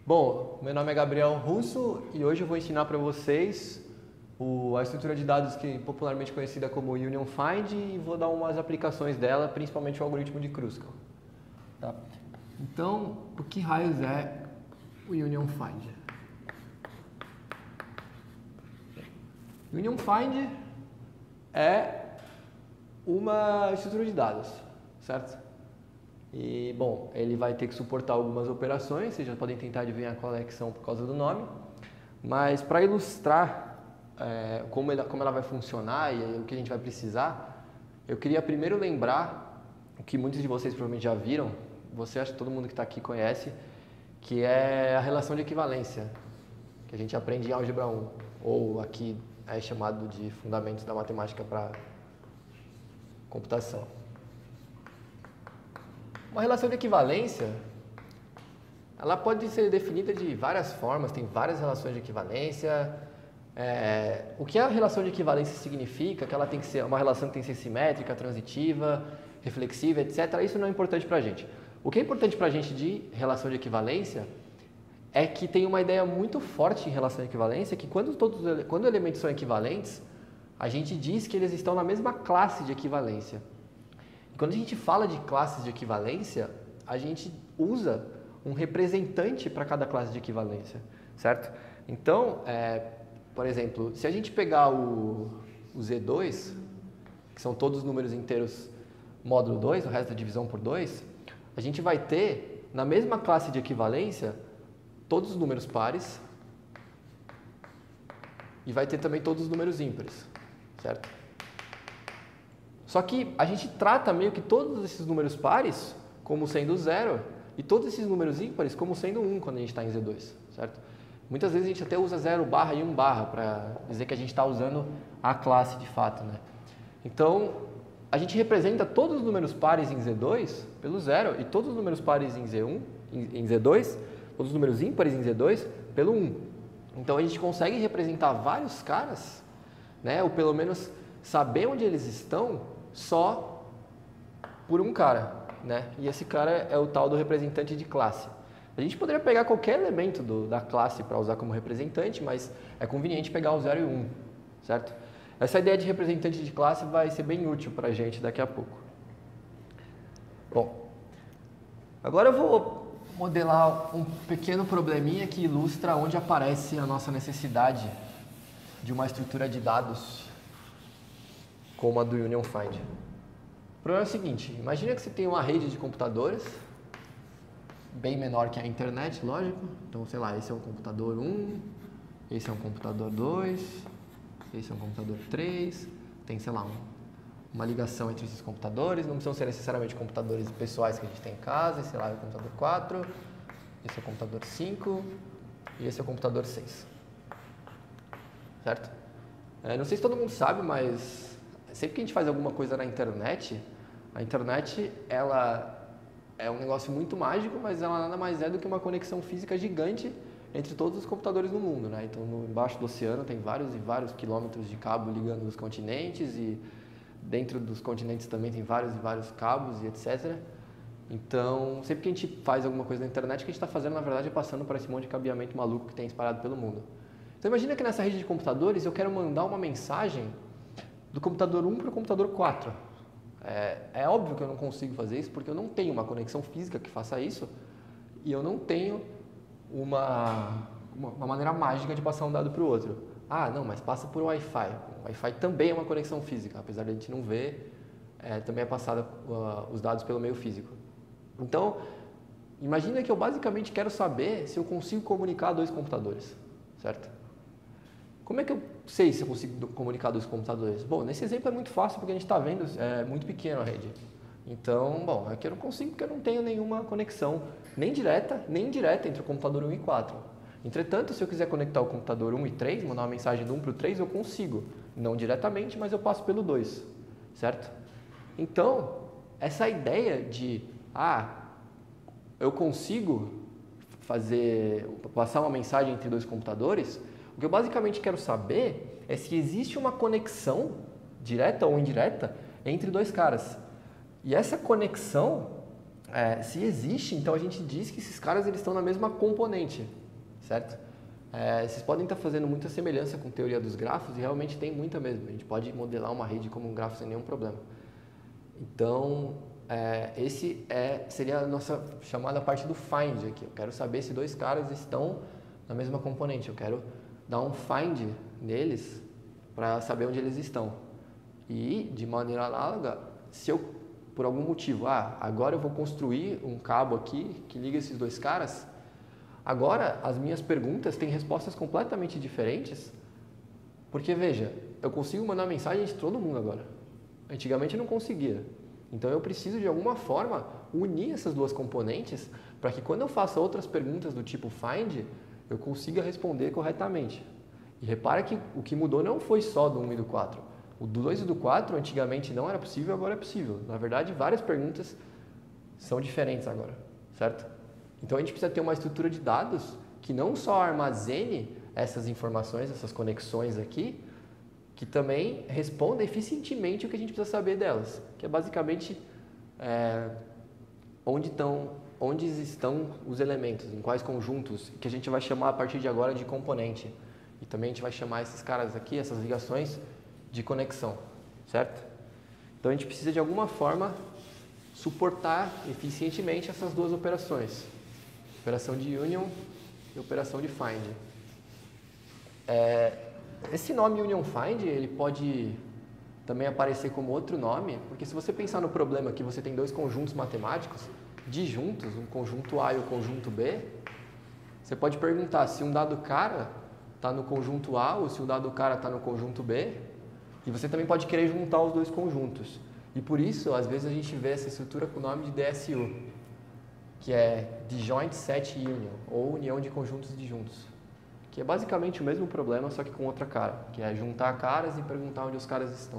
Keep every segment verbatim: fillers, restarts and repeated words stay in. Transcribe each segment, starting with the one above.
Bom, meu nome é Gabriel Russo e hoje eu vou ensinar para vocês o, a estrutura de dados que popularmente conhecida como Union Find e vou dar umas aplicações dela, principalmente o algoritmo de Kruskal. Tá? Então, o que raios é o Union Find? Union Find é uma estrutura de dados, certo? E, bom, ele vai ter que suportar algumas operações, vocês já podem tentar adivinhar qual é que são por causa do nome, mas para ilustrar é, como, ela, como ela vai funcionar e o que a gente vai precisar, eu queria primeiro lembrar o que muitos de vocês provavelmente já viram, você acha que todo mundo que está aqui conhece, que é a relação de equivalência, que a gente aprende em álgebra um, ou aqui é chamado de fundamentos da matemática para computação. Uma relação de equivalência, ela pode ser definida de várias formas, tem várias relações de equivalência. É, o que a relação de equivalência significa? Que ela tem que ser uma relação que tem que ser simétrica, transitiva, reflexiva, etcétera. Isso não é importante para a gente. O que é importante para a gente de relação de equivalência é que tem uma ideia muito forte em relação à equivalência, que quando, todos, quando elementos são equivalentes, a gente diz que eles estão na mesma classe de equivalência. Quando a gente fala de classes de equivalência, a gente usa um representante para cada classe de equivalência, certo? Então, é, por exemplo, se a gente pegar o, o Z dois, que são todos os números inteiros módulo dois, o resto da divisão por dois, a gente vai ter, na mesma classe de equivalência, todos os números pares e vai ter também todos os números ímpares, certo? Só que a gente trata meio que todos esses números pares como sendo zero e todos esses números ímpares como sendo um quando a gente está em Z dois, certo? Muitas vezes a gente até usa zero barra e um barra para dizer que a gente está usando a classe de fato, né? Então, a gente representa todos os números pares em Z dois pelo zero e todos os números pares em Z um, em, em Z dois, todos os números ímpares em Z dois pelo um. Então, a gente consegue representar vários caras, né? Ou pelo menos saber onde eles estão só por um cara, né? E esse cara é o tal do representante de classe. A gente poderia pegar qualquer elemento do, da classe para usar como representante, mas é conveniente pegar o zero e o um, certo? Essa ideia de representante de classe vai ser bem útil para a gente daqui a pouco. Bom, agora eu vou modelar um pequeno probleminha que ilustra onde aparece a nossa necessidade de uma estrutura de dados como a do Union Find. O problema é o seguinte, imagina que você tem uma rede de computadores, bem menor que a internet, lógico. Então, sei lá, esse é um computador um, esse é um computador dois, esse é um computador três, tem, sei lá, um, uma ligação entre esses computadores, não precisam ser necessariamente computadores pessoais que a gente tem em casa, esse lá é o computador quatro, esse é o computador cinco e esse é o computador seis. Certo? É, não sei se todo mundo sabe, mas sempre que a gente faz alguma coisa na internet, a internet ela é um negócio muito mágico, mas ela nada mais é do que uma conexão física gigante entre todos os computadores do mundo, né? Então, no, embaixo do oceano tem vários e vários quilômetros de cabo ligando os continentes e dentro dos continentes também tem vários e vários cabos e etcétera. Então, sempre que a gente faz alguma coisa na internet, o que a gente está fazendo, na verdade, é passando por esse monte de cabeamento maluco que tem espalhado pelo mundo. Então, imagina que nessa rede de computadores eu quero mandar uma mensagem do computador um para o computador quatro. É, é óbvio que eu não consigo fazer isso porque eu não tenho uma conexão física que faça isso e eu não tenho uma, uma, uma maneira mágica de passar um dado para o outro. Ah, não, mas passa por Wi-Fi. O Wi-Fi também é uma conexão física, apesar de a gente não ver, é, também é passada uh, os dados pelo meio físico. Então, imagina que eu basicamente quero saber se eu consigo comunicar dois computadores, certo? Como é que eu sei se eu consigo comunicar dois computadores? Bom, nesse exemplo é muito fácil porque a gente está vendo, é muito pequeno a rede. Então, bom, aqui eu não consigo porque eu não tenho nenhuma conexão, nem direta, nem indireta entre o computador um e quatro. Entretanto, se eu quiser conectar o computador um e três, mandar uma mensagem do um para o três, eu consigo. Não diretamente, mas eu passo pelo dois, certo? Então, essa ideia de, ah, eu consigo fazer, passar uma mensagem entre dois computadores, o que eu basicamente quero saber é se existe uma conexão, direta ou indireta, entre dois caras. E essa conexão, É, se existe, então a gente diz que esses caras eles estão na mesma componente, certo? É, vocês podem estar fazendo muita semelhança com a teoria dos grafos e realmente tem muita mesmo. A gente pode modelar uma rede como um grafo sem nenhum problema. Então, é, esse é, seria a nossa chamada parte do find aqui. Eu quero saber se dois caras estão na mesma componente. Eu quero dar um find neles para saber onde eles estão. E, de maneira análoga, se eu, por algum motivo, ah, agora eu vou construir um cabo aqui que liga esses dois caras, agora as minhas perguntas têm respostas completamente diferentes, porque, veja, eu consigo mandar mensagem de todo mundo agora. Antigamente eu não conseguia. Então eu preciso, de alguma forma, unir essas duas componentes para que quando eu faça outras perguntas do tipo find, eu consiga responder corretamente. E repara que o que mudou não foi só do um e do quatro. O do dois e do quatro antigamente não era possível, agora é possível. Na verdade, várias perguntas são diferentes agora, certo? Então a gente precisa ter uma estrutura de dados que não só armazene essas informações, essas conexões aqui, que também responda eficientemente o que a gente precisa saber delas, que é basicamente é, onde, estão, onde estão os elementos, em quais conjuntos, que a gente vai chamar a partir de agora de componente. E também a gente vai chamar esses caras aqui, essas ligações, de conexão, certo? Então a gente precisa de alguma forma suportar eficientemente essas duas operações, operação de union e operação de find. É, esse nome union find ele pode também aparecer como outro nome, porque se você pensar no problema que você tem dois conjuntos matemáticos disjuntos, um conjunto A e o conjunto B, você pode perguntar se um dado cara está no conjunto A ou se o dado cara está no conjunto B, e você também pode querer juntar os dois conjuntos. E por isso, às vezes, a gente vê essa estrutura com o nome de D S U, que é Disjoint Set Union, ou União de Conjuntos Disjuntos, que é basicamente o mesmo problema, só que com outra cara, que é juntar caras e perguntar onde os caras estão.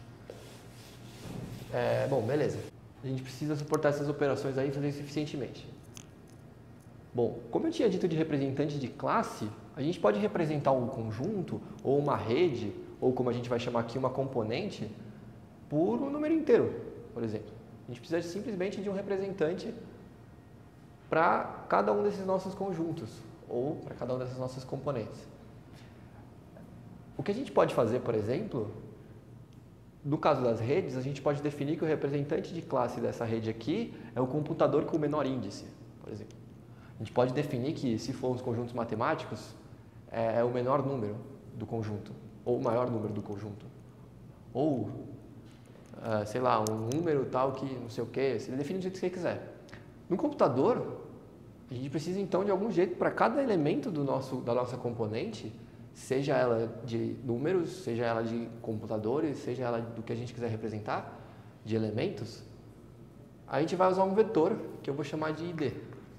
É, bom, beleza. A gente precisa suportar essas operações aí e fazer isso eficientemente. Bom, como eu tinha dito de representante de classe, a gente pode representar um conjunto, ou uma rede, ou como a gente vai chamar aqui, uma componente, por um número inteiro, por exemplo. A gente precisa simplesmente de um representante para cada um desses nossos conjuntos, ou para cada uma dessas nossas componentes. O que a gente pode fazer, por exemplo, no caso das redes, a gente pode definir que o representante de classe dessa rede aqui é o computador com o menor índice, por exemplo. A gente pode definir que, se for os conjuntos matemáticos, é o menor número do conjunto, ou o maior número do conjunto. Ou, uh, sei lá, um número tal que não sei o quê, você define do jeito que você quiser. No computador, a gente precisa então de algum jeito para cada elemento do nosso, da nossa componente, seja ela de números, seja ela de computadores, seja ela do que a gente quiser representar, de elementos, a gente vai usar um vetor que eu vou chamar de I D.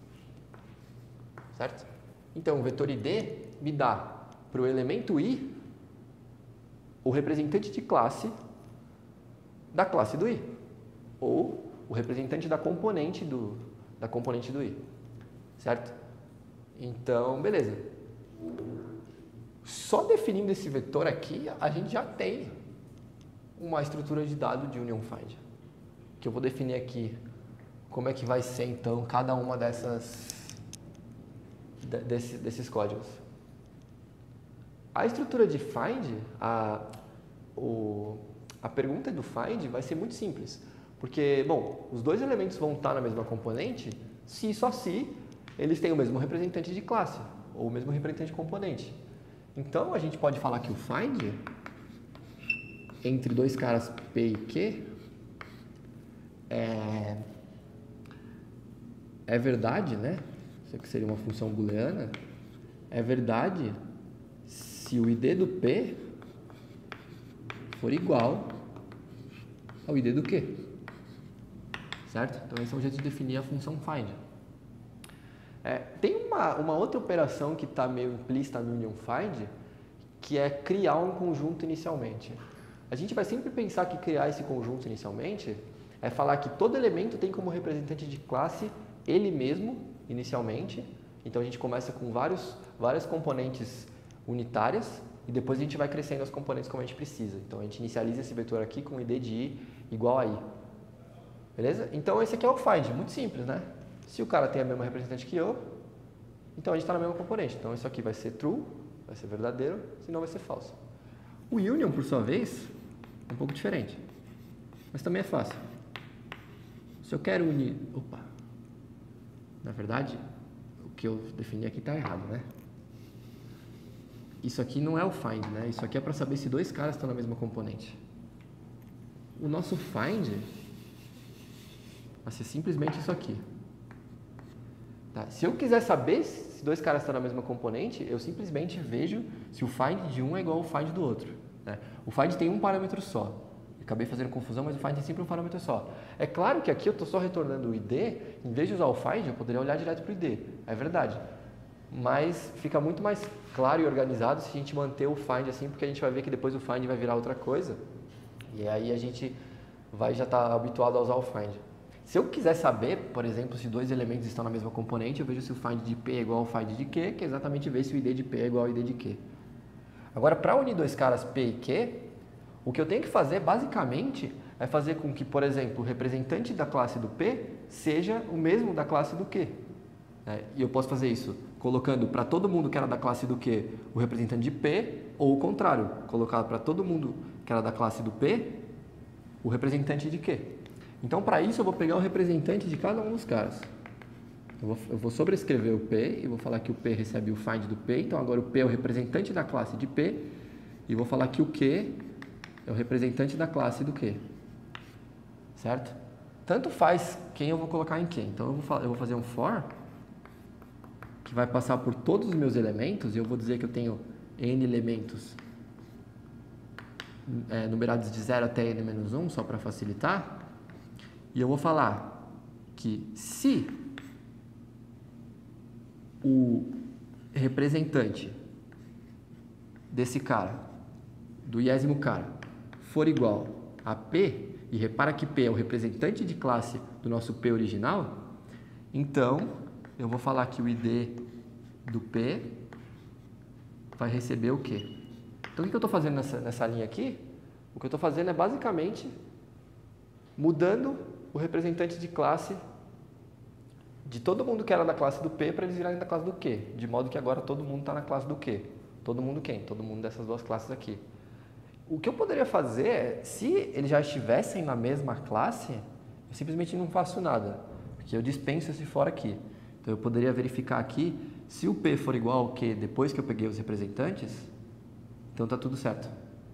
Certo? Então, o vetor I D me dá para o elemento I o representante de classe da classe do I, ou o representante da componente do, da componente do I. Certo? Então, beleza. Só definindo esse vetor aqui, a gente já tem uma estrutura de dado de union find, que eu vou definir aqui como é que vai ser, então, cada uma dessas, desse, desses códigos. A estrutura de find, a, o, a pergunta do find vai ser muito simples, porque, bom, os dois elementos vão estar na mesma componente se e só se eles têm o mesmo representante de classe, ou o mesmo representante de componente. Então, a gente pode falar que o find entre dois caras P e Q é, é verdade, né? Isso aqui seria uma função booleana. É verdade se o I D do P for igual ao I D do Q. Certo? Então, esse é um jeito de definir a função find. É, tem uma, uma outra operação que está meio implícita no union find, que é criar um conjunto inicialmente. A gente vai sempre pensar que criar esse conjunto inicialmente é falar que todo elemento tem como representante de classe ele mesmo, inicialmente. Então, a gente começa com vários, várias componentes unitárias e depois a gente vai crescendo as componentes como a gente precisa. Então, a gente inicializa esse vetor aqui com I D de I igual a I. Beleza? Então esse aqui é o find, muito simples, né? Se o cara tem a mesma representante que eu, então a gente está na mesma componente. Então isso aqui vai ser true, vai ser verdadeiro, senão vai ser falso. O union, por sua vez, é um pouco diferente, mas também é fácil. Se eu quero unir... Opa! Na verdade, o que eu defini aqui está errado, né? Isso aqui não é o find, né? Isso aqui é para saber se dois caras estão na mesma componente. O nosso find vai ser simplesmente isso aqui. Tá? Se eu quiser saber se dois caras estão na mesma componente, eu simplesmente vejo se o find de um é igual ao find do outro. Né? O find tem um parâmetro só. Acabei fazendo confusão, mas o find tem sempre um parâmetro só. É claro que aqui eu estou só retornando o I D, em vez de usar o find, eu poderia olhar direto para o I D. É verdade. Mas fica muito mais claro e organizado se a gente manter o find assim, porque a gente vai ver que depois o find vai virar outra coisa. E aí a gente vai já estar habituado a usar o find. Se eu quiser saber, por exemplo, se dois elementos estão na mesma componente, eu vejo se o find de P é igual ao find de Q, que é exatamente ver se o I D de P é igual ao I D de Q. Agora, para unir dois caras P e Q, o que eu tenho que fazer, basicamente, é fazer com que, por exemplo, o representante da classe do P seja o mesmo da classe do Q. É, e eu posso fazer isso colocando para todo mundo que era da classe do Q o representante de P, ou o contrário, colocar para todo mundo que era da classe do P o representante de Q. Então, para isso, eu vou pegar o representante de cada um dos caras. Eu vou, eu vou sobrescrever o P e vou falar que o P recebe o find do P. Então, agora o P é o representante da classe de P e vou falar que o Q é o representante da classe do Q. Certo? Tanto faz quem eu vou colocar em quem. Então, eu vou, eu vou fazer um for que vai passar por todos os meus elementos e eu vou dizer que eu tenho n elementos é, numerados de zero até n menos um, só para facilitar. E eu vou falar que se o representante desse cara, do iésimo cara, for igual a P, e repara que P é o representante de classe do nosso P original, então eu vou falar que o I D do P vai receber o quê? Então o que eu estou fazendo nessa, nessa linha aqui? O que eu estou fazendo é basicamente mudando o representante de classe de todo mundo que era da classe do P para eles virarem da classe do Q, de modo que agora todo mundo está na classe do Q. Todo mundo quem? Todo mundo dessas duas classes aqui. O que eu poderia fazer é, se eles já estivessem na mesma classe, eu simplesmente não faço nada, porque eu dispenso esse for aqui. Então eu poderia verificar aqui, se o P for igual ao Q depois que eu peguei os representantes, então está tudo certo.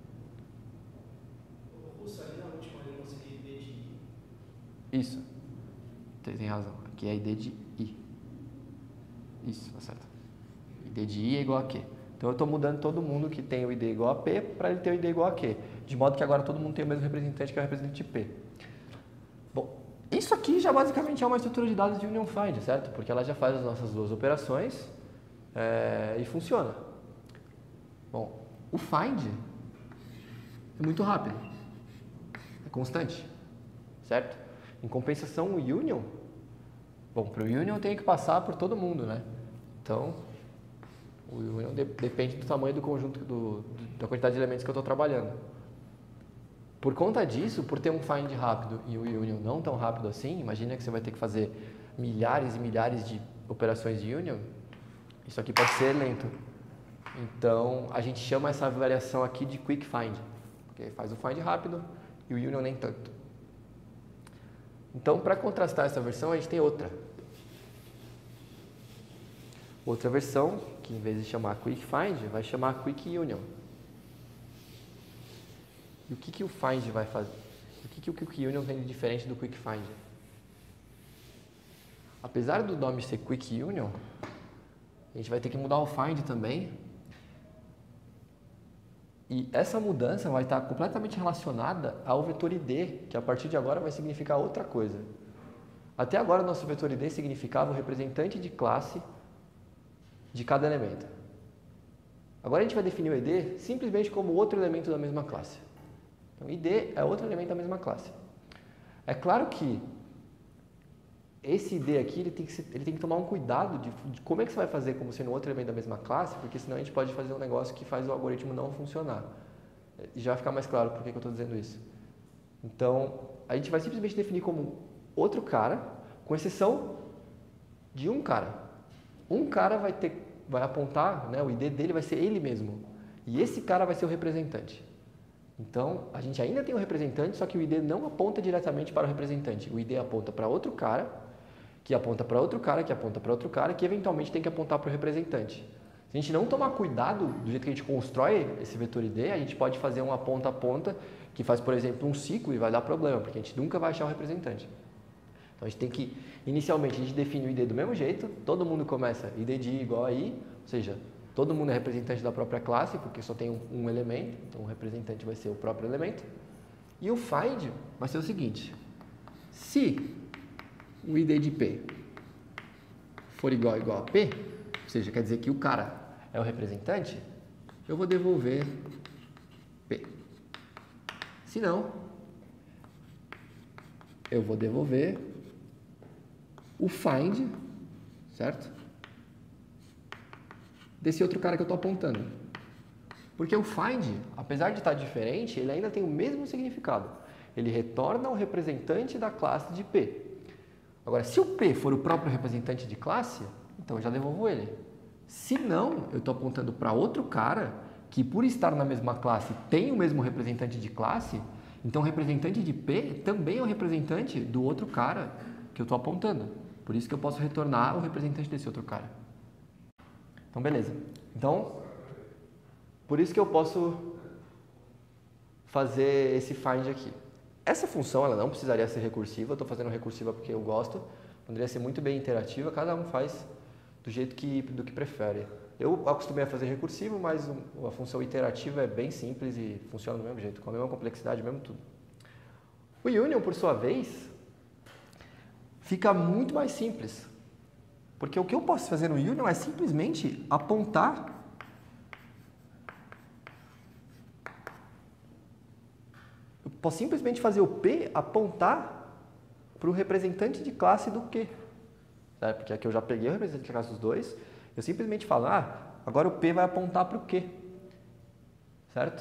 Isso, tem razão, aqui é I D de I. Isso, tá certo. I D de I é igual a Q. Então eu estou mudando todo mundo que tem o I D igual a P para ele ter o I D igual a Q. De modo que agora todo mundo tem o mesmo representante, que é o representante de P. Bom, isso aqui já basicamente é uma estrutura de dados de Union Find, certo? Porque ela já faz as nossas duas operações é, e funciona. Bom, o Find é muito rápido, é constante, certo? Em compensação, o Union, bom, para o Union eu tenho que passar por todo mundo, né? Então, o Union de, depende do tamanho do conjunto, do, do, da quantidade de elementos que eu estou trabalhando. Por conta disso, por ter um find rápido e o Union não tão rápido assim, imagina que você vai ter que fazer milhares e milhares de operações de Union, isso aqui pode ser lento. Então, a gente chama essa variação aqui de Quick Find, porque faz o find rápido e o Union nem tanto. Então, para contrastar essa versão, a gente tem outra. Outra versão, que em vez de chamar Quick Find, vai chamar Quick Union. E o que, que o Find vai fazer? O que, que o Quick Union tem de diferente do Quick Find? Apesar do nome ser Quick Union, a gente vai ter que mudar o Find também. E essa mudança vai estar completamente relacionada ao vetor I D, que a partir de agora vai significar outra coisa. Até agora, nosso vetor I D significava o representante de classe de cada elemento. Agora a gente vai definir o I D simplesmente como outro elemento da mesma classe. Então, I D é outro elemento da mesma classe. É claro que esse I D aqui ele tem que, ser, ele tem que tomar um cuidado de, de como é que você vai fazer como sendo outro elemento da mesma classe, porque senão a gente pode fazer um negócio que faz o algoritmo não funcionar. E já vai ficar mais claro por que, que eu estou dizendo isso. Então, a gente vai simplesmente definir como outro cara, com exceção de um cara. Um cara vai ter, vai apontar, né, o I D dele vai ser ele mesmo. E esse cara vai ser o representante. Então, a gente ainda tem o representante, só que o I D não aponta diretamente para o representante. O I D aponta para outro cara, que aponta para outro cara, que aponta para outro cara, que eventualmente tem que apontar para o representante. Se a gente não tomar cuidado do jeito que a gente constrói esse vetor I D, a gente pode fazer uma ponta a ponta que faz, por exemplo, um ciclo e vai dar problema, porque a gente nunca vai achar o representante. Então, a gente tem que, inicialmente, a gente define o I D do mesmo jeito, todo mundo começa I D de I igual a I, ou seja, todo mundo é representante da própria classe, porque só tem um, um elemento, então o representante vai ser o próprio elemento. E o find vai ser o seguinte, se o I D de P for igual a igual a P, ou seja, quer dizer que o cara é o representante, eu vou devolver P. Se não, eu vou devolver o find, certo? Desse outro cara que eu estou apontando. Porque o find, apesar de estar diferente, ele ainda tem o mesmo significado. Ele retorna o representante da classe de P. Agora, se o P for o próprio representante de classe, então eu já devolvo ele. Se não, eu estou apontando para outro cara que, por estar na mesma classe, tem o mesmo representante de classe, então o representante de P também é o representante do outro cara que eu estou apontando. Por isso que eu posso retornar o representante desse outro cara. Então, beleza. Então, por isso que eu posso fazer esse find aqui. Essa função, ela não precisaria ser recursiva, eu estou fazendo recursiva porque eu gosto, poderia ser muito bem interativa, cada um faz do jeito que, do que prefere. Eu acostumei a fazer recursivo, mas a função iterativa é bem simples e funciona do mesmo jeito, com a mesma complexidade, mesmo tudo. O union, por sua vez, fica muito mais simples. Porque o que eu posso fazer no union é simplesmente apontar eu posso simplesmente fazer o P apontar para o representante de classe do Q. Certo? Porque aqui eu já peguei o representante de classe dos dois, eu simplesmente falo, ah, agora o P vai apontar para o Q. Certo?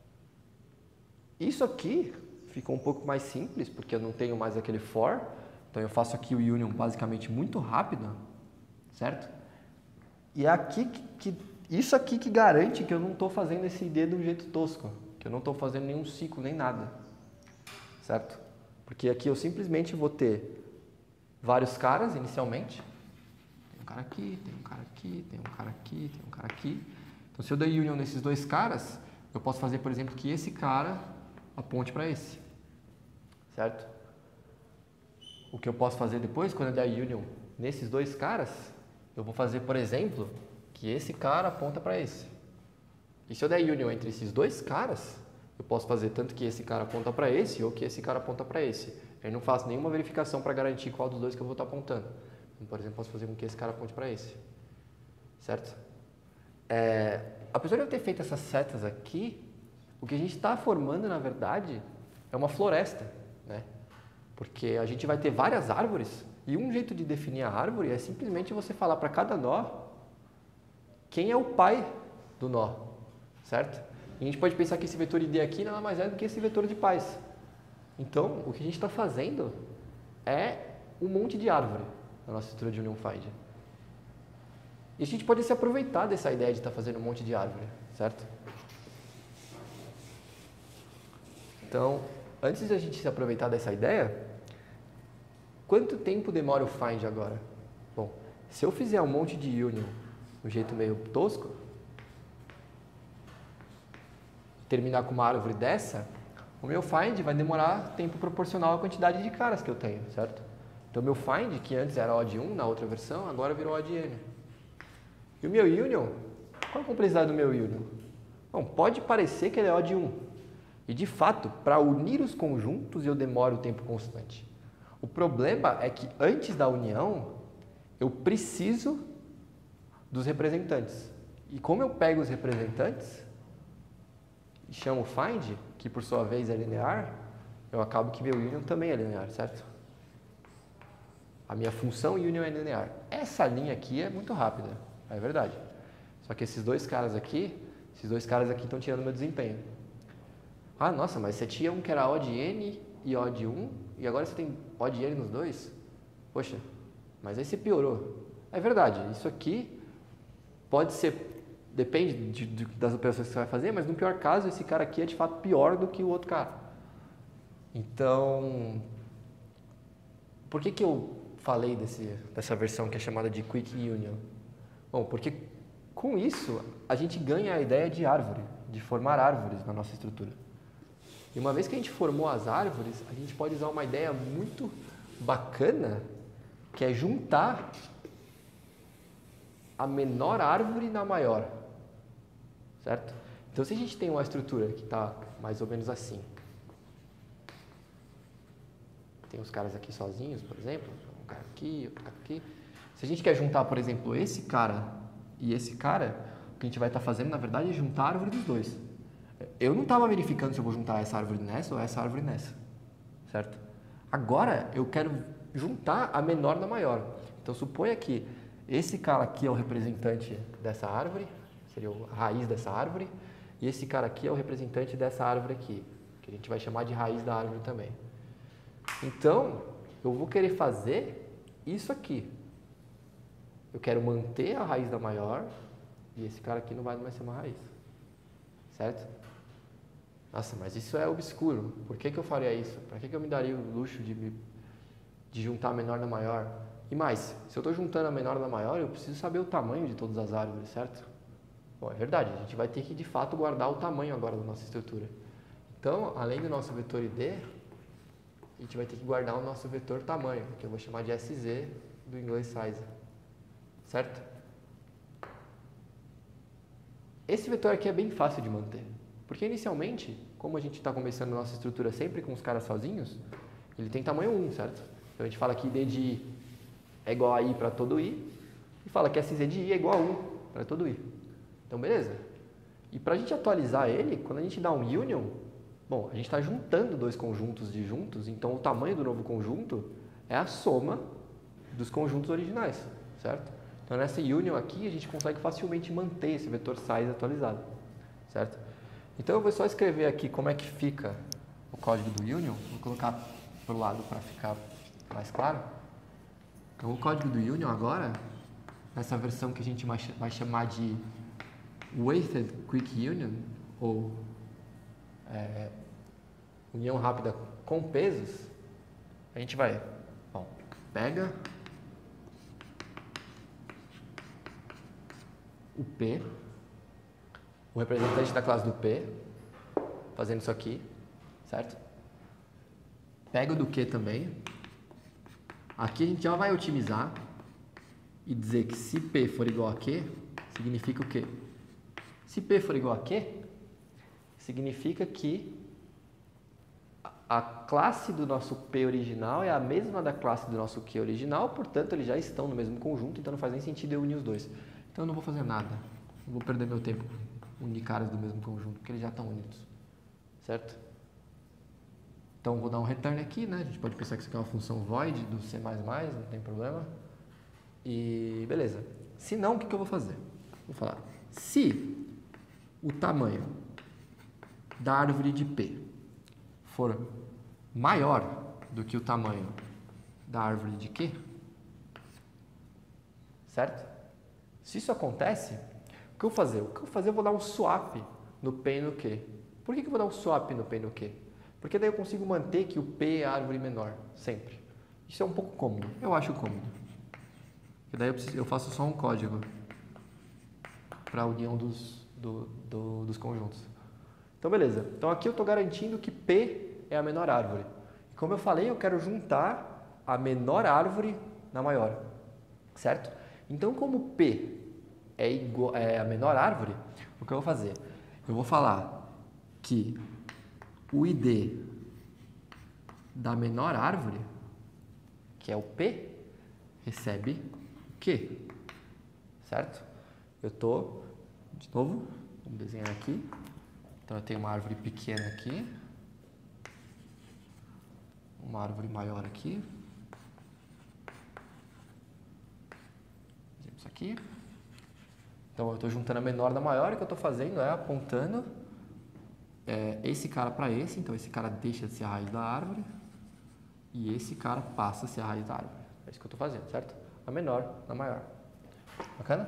Isso aqui ficou um pouco mais simples, porque eu não tenho mais aquele for, então eu faço aqui o union basicamente muito rápido. Certo? E é aqui que, que, isso aqui que garante que eu não estou fazendo esse I D de um jeito tosco, que eu não estou fazendo nenhum ciclo, nem nada. Certo? Porque aqui eu simplesmente vou ter vários caras inicialmente. Tem um cara aqui, tem um cara aqui, tem um cara aqui, tem um cara aqui. Então, se eu der union nesses dois caras, eu posso fazer, por exemplo, que esse cara aponte para esse. Certo? O que eu posso fazer depois, quando eu der union nesses dois caras, eu vou fazer, por exemplo, que esse cara aponta para esse. E se eu der union entre esses dois caras, eu posso fazer tanto que esse cara aponta para esse ou que esse cara aponta para esse. Eu não faço nenhuma verificação para garantir qual dos dois que eu vou estar apontando. Então, por exemplo, posso fazer com que esse cara aponte para esse. Certo? É, apesar de eu ter feito essas setas aqui, o que a gente está formando, na verdade, é uma floresta, né? Porque a gente vai ter várias árvores e um jeito de definir a árvore é simplesmente você falar para cada nó quem é o pai do nó, certo? E a gente pode pensar que esse vetor I D aqui nada mais é do que esse vetor de pais. Então, o que a gente está fazendo é um monte de árvore na nossa estrutura de union find. E a gente pode se aproveitar dessa ideia de estar tá fazendo um monte de árvore, certo? Então, antes de a gente se aproveitar dessa ideia, quanto tempo demora o find agora? Bom, se eu fizer um monte de union de um jeito meio tosco, terminar com uma árvore dessa, o meu find vai demorar tempo proporcional à quantidade de caras que eu tenho, certo? Então, o meu find, que antes era O de um na outra versão, agora virou O de N. E o meu union, qual a complexidade do meu union? Bom, pode parecer que ele é O de um. E, de fato, para unir os conjuntos, eu demoro o tempo constante. O problema é que, antes da união, eu preciso dos representantes. E como eu pego os representantes e chamo find, que por sua vez é linear, eu acabo que meu union também é linear, certo? A minha função union é linear. Essa linha aqui é muito rápida, é verdade. Só que esses dois caras aqui, esses dois caras aqui estão tirando meu desempenho. Ah, nossa, mas você tinha um que era O de N e odd um, e agora você tem odd n nos dois? Poxa, mas aí você piorou. É verdade, isso aqui pode ser, depende de, de, das operações que você vai fazer, mas no pior caso, esse cara aqui é de fato pior do que o outro cara. Então, por que que eu falei desse, dessa versão que é chamada de Quick Union? Bom, porque com isso a gente ganha a ideia de árvore, de formar árvores na nossa estrutura. E uma vez que a gente formou as árvores, a gente pode usar uma ideia muito bacana, que é juntar a menor árvore na maior, certo? Então, se a gente tem uma estrutura que está mais ou menos assim, tem os caras aqui sozinhos, por exemplo, um cara aqui, outro cara aqui. Se a gente quer juntar, por exemplo, esse cara e esse cara, o que a gente vai estar fazendo, na verdade, é juntar a árvore dos dois. Eu não estava verificando se eu vou juntar essa árvore nessa ou essa árvore nessa, certo? Agora, eu quero juntar a menor na maior. Então, suponha que esse cara aqui é o representante dessa árvore, seria a raiz dessa árvore, e esse cara aqui é o representante dessa árvore aqui, que a gente vai chamar de raiz da árvore também. Então, eu vou querer fazer isso aqui. Eu quero manter a raiz da maior e esse cara aqui não vai mais ser uma raiz. Certo? Nossa, mas isso é obscuro. Por que que eu faria isso? Para que que eu me daria o luxo de, me, de juntar a menor na maior? E mais, se eu estou juntando a menor na maior, eu preciso saber o tamanho de todas as árvores, certo? Bom, é verdade, a gente vai ter que de fato guardar o tamanho agora da nossa estrutura. Então, além do nosso vetor I D, a gente vai ter que guardar o nosso vetor tamanho, que eu vou chamar de S Z do inglês size. Certo? Esse vetor aqui é bem fácil de manter, porque inicialmente, como a gente está começando a nossa estrutura sempre com os caras sozinhos, ele tem tamanho um, certo? Então a gente fala que I D de I é igual a I para todo I, e fala que S Z de I é igual a um para todo I. Então beleza. E para a gente atualizar ele, quando a gente dá um union, bom, a gente está juntando dois conjuntos de juntos, então o tamanho do novo conjunto é a soma dos conjuntos originais, certo? Então nessa union aqui a gente consegue facilmente manter esse vetor size atualizado, certo? Então eu vou só escrever aqui como é que fica o código do union, vou colocar para o lado para ficar mais claro. Então o código do union agora, nessa versão que a gente vai chamar de weighted quick union, ou é, união rápida com pesos, a gente vai, bom, pega o P, o representante da classe do P, fazendo isso aqui, certo? Pega o do Q também. Aqui a gente já vai otimizar e dizer que se P for igual a Q, significa o quê? Se P for igual a Q, significa que a classe do nosso P original é a mesma da classe do nosso Q original, portanto eles já estão no mesmo conjunto, então não faz nem sentido eu unir os dois. Então eu não vou fazer nada, não vou perder meu tempo unir caras do mesmo conjunto, porque eles já estão unidos, certo? Então vou dar um return aqui, né? A gente pode pensar que isso aqui é uma função void do C mais mais, não tem problema. E beleza. Se não, o que que eu vou fazer? Vou falar, se o tamanho da árvore de P for maior do que o tamanho da árvore de Q, certo? Se isso acontece, o que eu vou fazer? O que eu vou fazer? Eu vou dar um swap no P e no Q. Por que que eu vou dar um swap no P e no Q? Porque daí eu consigo manter que o P é a árvore menor, sempre. Isso é um pouco cômodo. Eu acho cômodo. Porque daí eu, preciso, eu faço só um código para a união dos, do, do, dos conjuntos. Então, beleza. Então, aqui eu estou garantindo que P é a menor árvore. E como eu falei, eu quero juntar a menor árvore na maior. Certo? Então, como P é, igual, é a menor árvore, o que eu vou fazer? Eu vou falar que o I D da menor árvore, que é o P, recebe o Q, certo? Eu estou, de novo, vamos desenhar aqui. Então, eu tenho uma árvore pequena aqui, uma árvore maior aqui, isso aqui. Então, eu estou juntando a menor da maior, e o que eu estou fazendo é apontando é, esse cara para esse, então esse cara deixa de ser a raiz da árvore e esse cara passa a ser a raiz da árvore. É isso que eu estou fazendo, certo? A menor na maior. Bacana?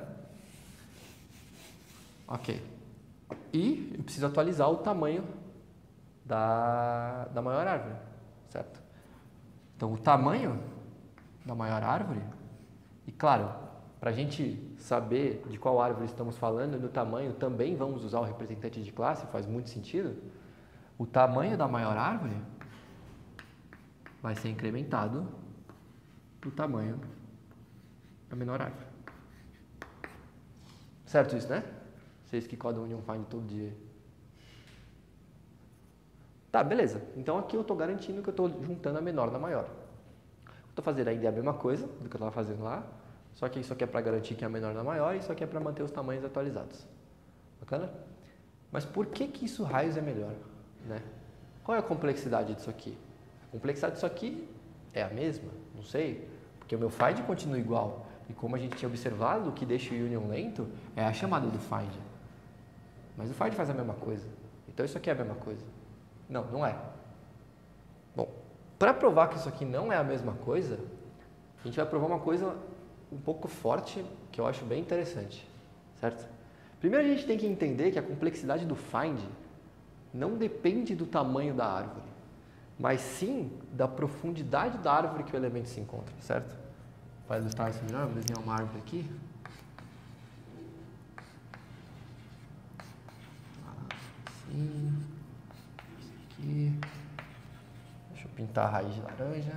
Ok. E eu preciso atualizar o tamanho da, da maior árvore, certo? Então, o tamanho da maior árvore, e claro, para a gente saber de qual árvore estamos falando, no tamanho também vamos usar o representante de classe, faz muito sentido. O tamanho da maior árvore vai ser incrementado do tamanho da menor árvore. Certo isso, né? Vocês que codam Union Find todo dia. Tá, beleza. Então aqui eu estou garantindo que eu estou juntando a menor na maior. Estou fazendo ainda a mesma coisa do que eu estava fazendo lá, só que isso aqui é para garantir que é a menor na maior e isso aqui é para manter os tamanhos atualizados. Bacana? Mas por que que isso raios é melhor? Né? Qual é a complexidade disso aqui? A complexidade disso aqui é a mesma? Não sei. Porque o meu find continua igual. E como a gente tinha observado, o que deixa o union lento é a chamada do find. Mas o find faz a mesma coisa. Então isso aqui é a mesma coisa. Não, não é. Bom, para provar que isso aqui não é a mesma coisa, a gente vai provar uma coisa um pouco forte, que eu acho bem interessante. Certo? Primeiro a gente tem que entender que a complexidade do find não depende do tamanho da árvore, mas sim da profundidade da árvore que o elemento se encontra, certo? Para ilustrar isso melhor, vou desenhar uma árvore aqui. Assim, isso aqui. Deixa eu pintar a raiz de laranja.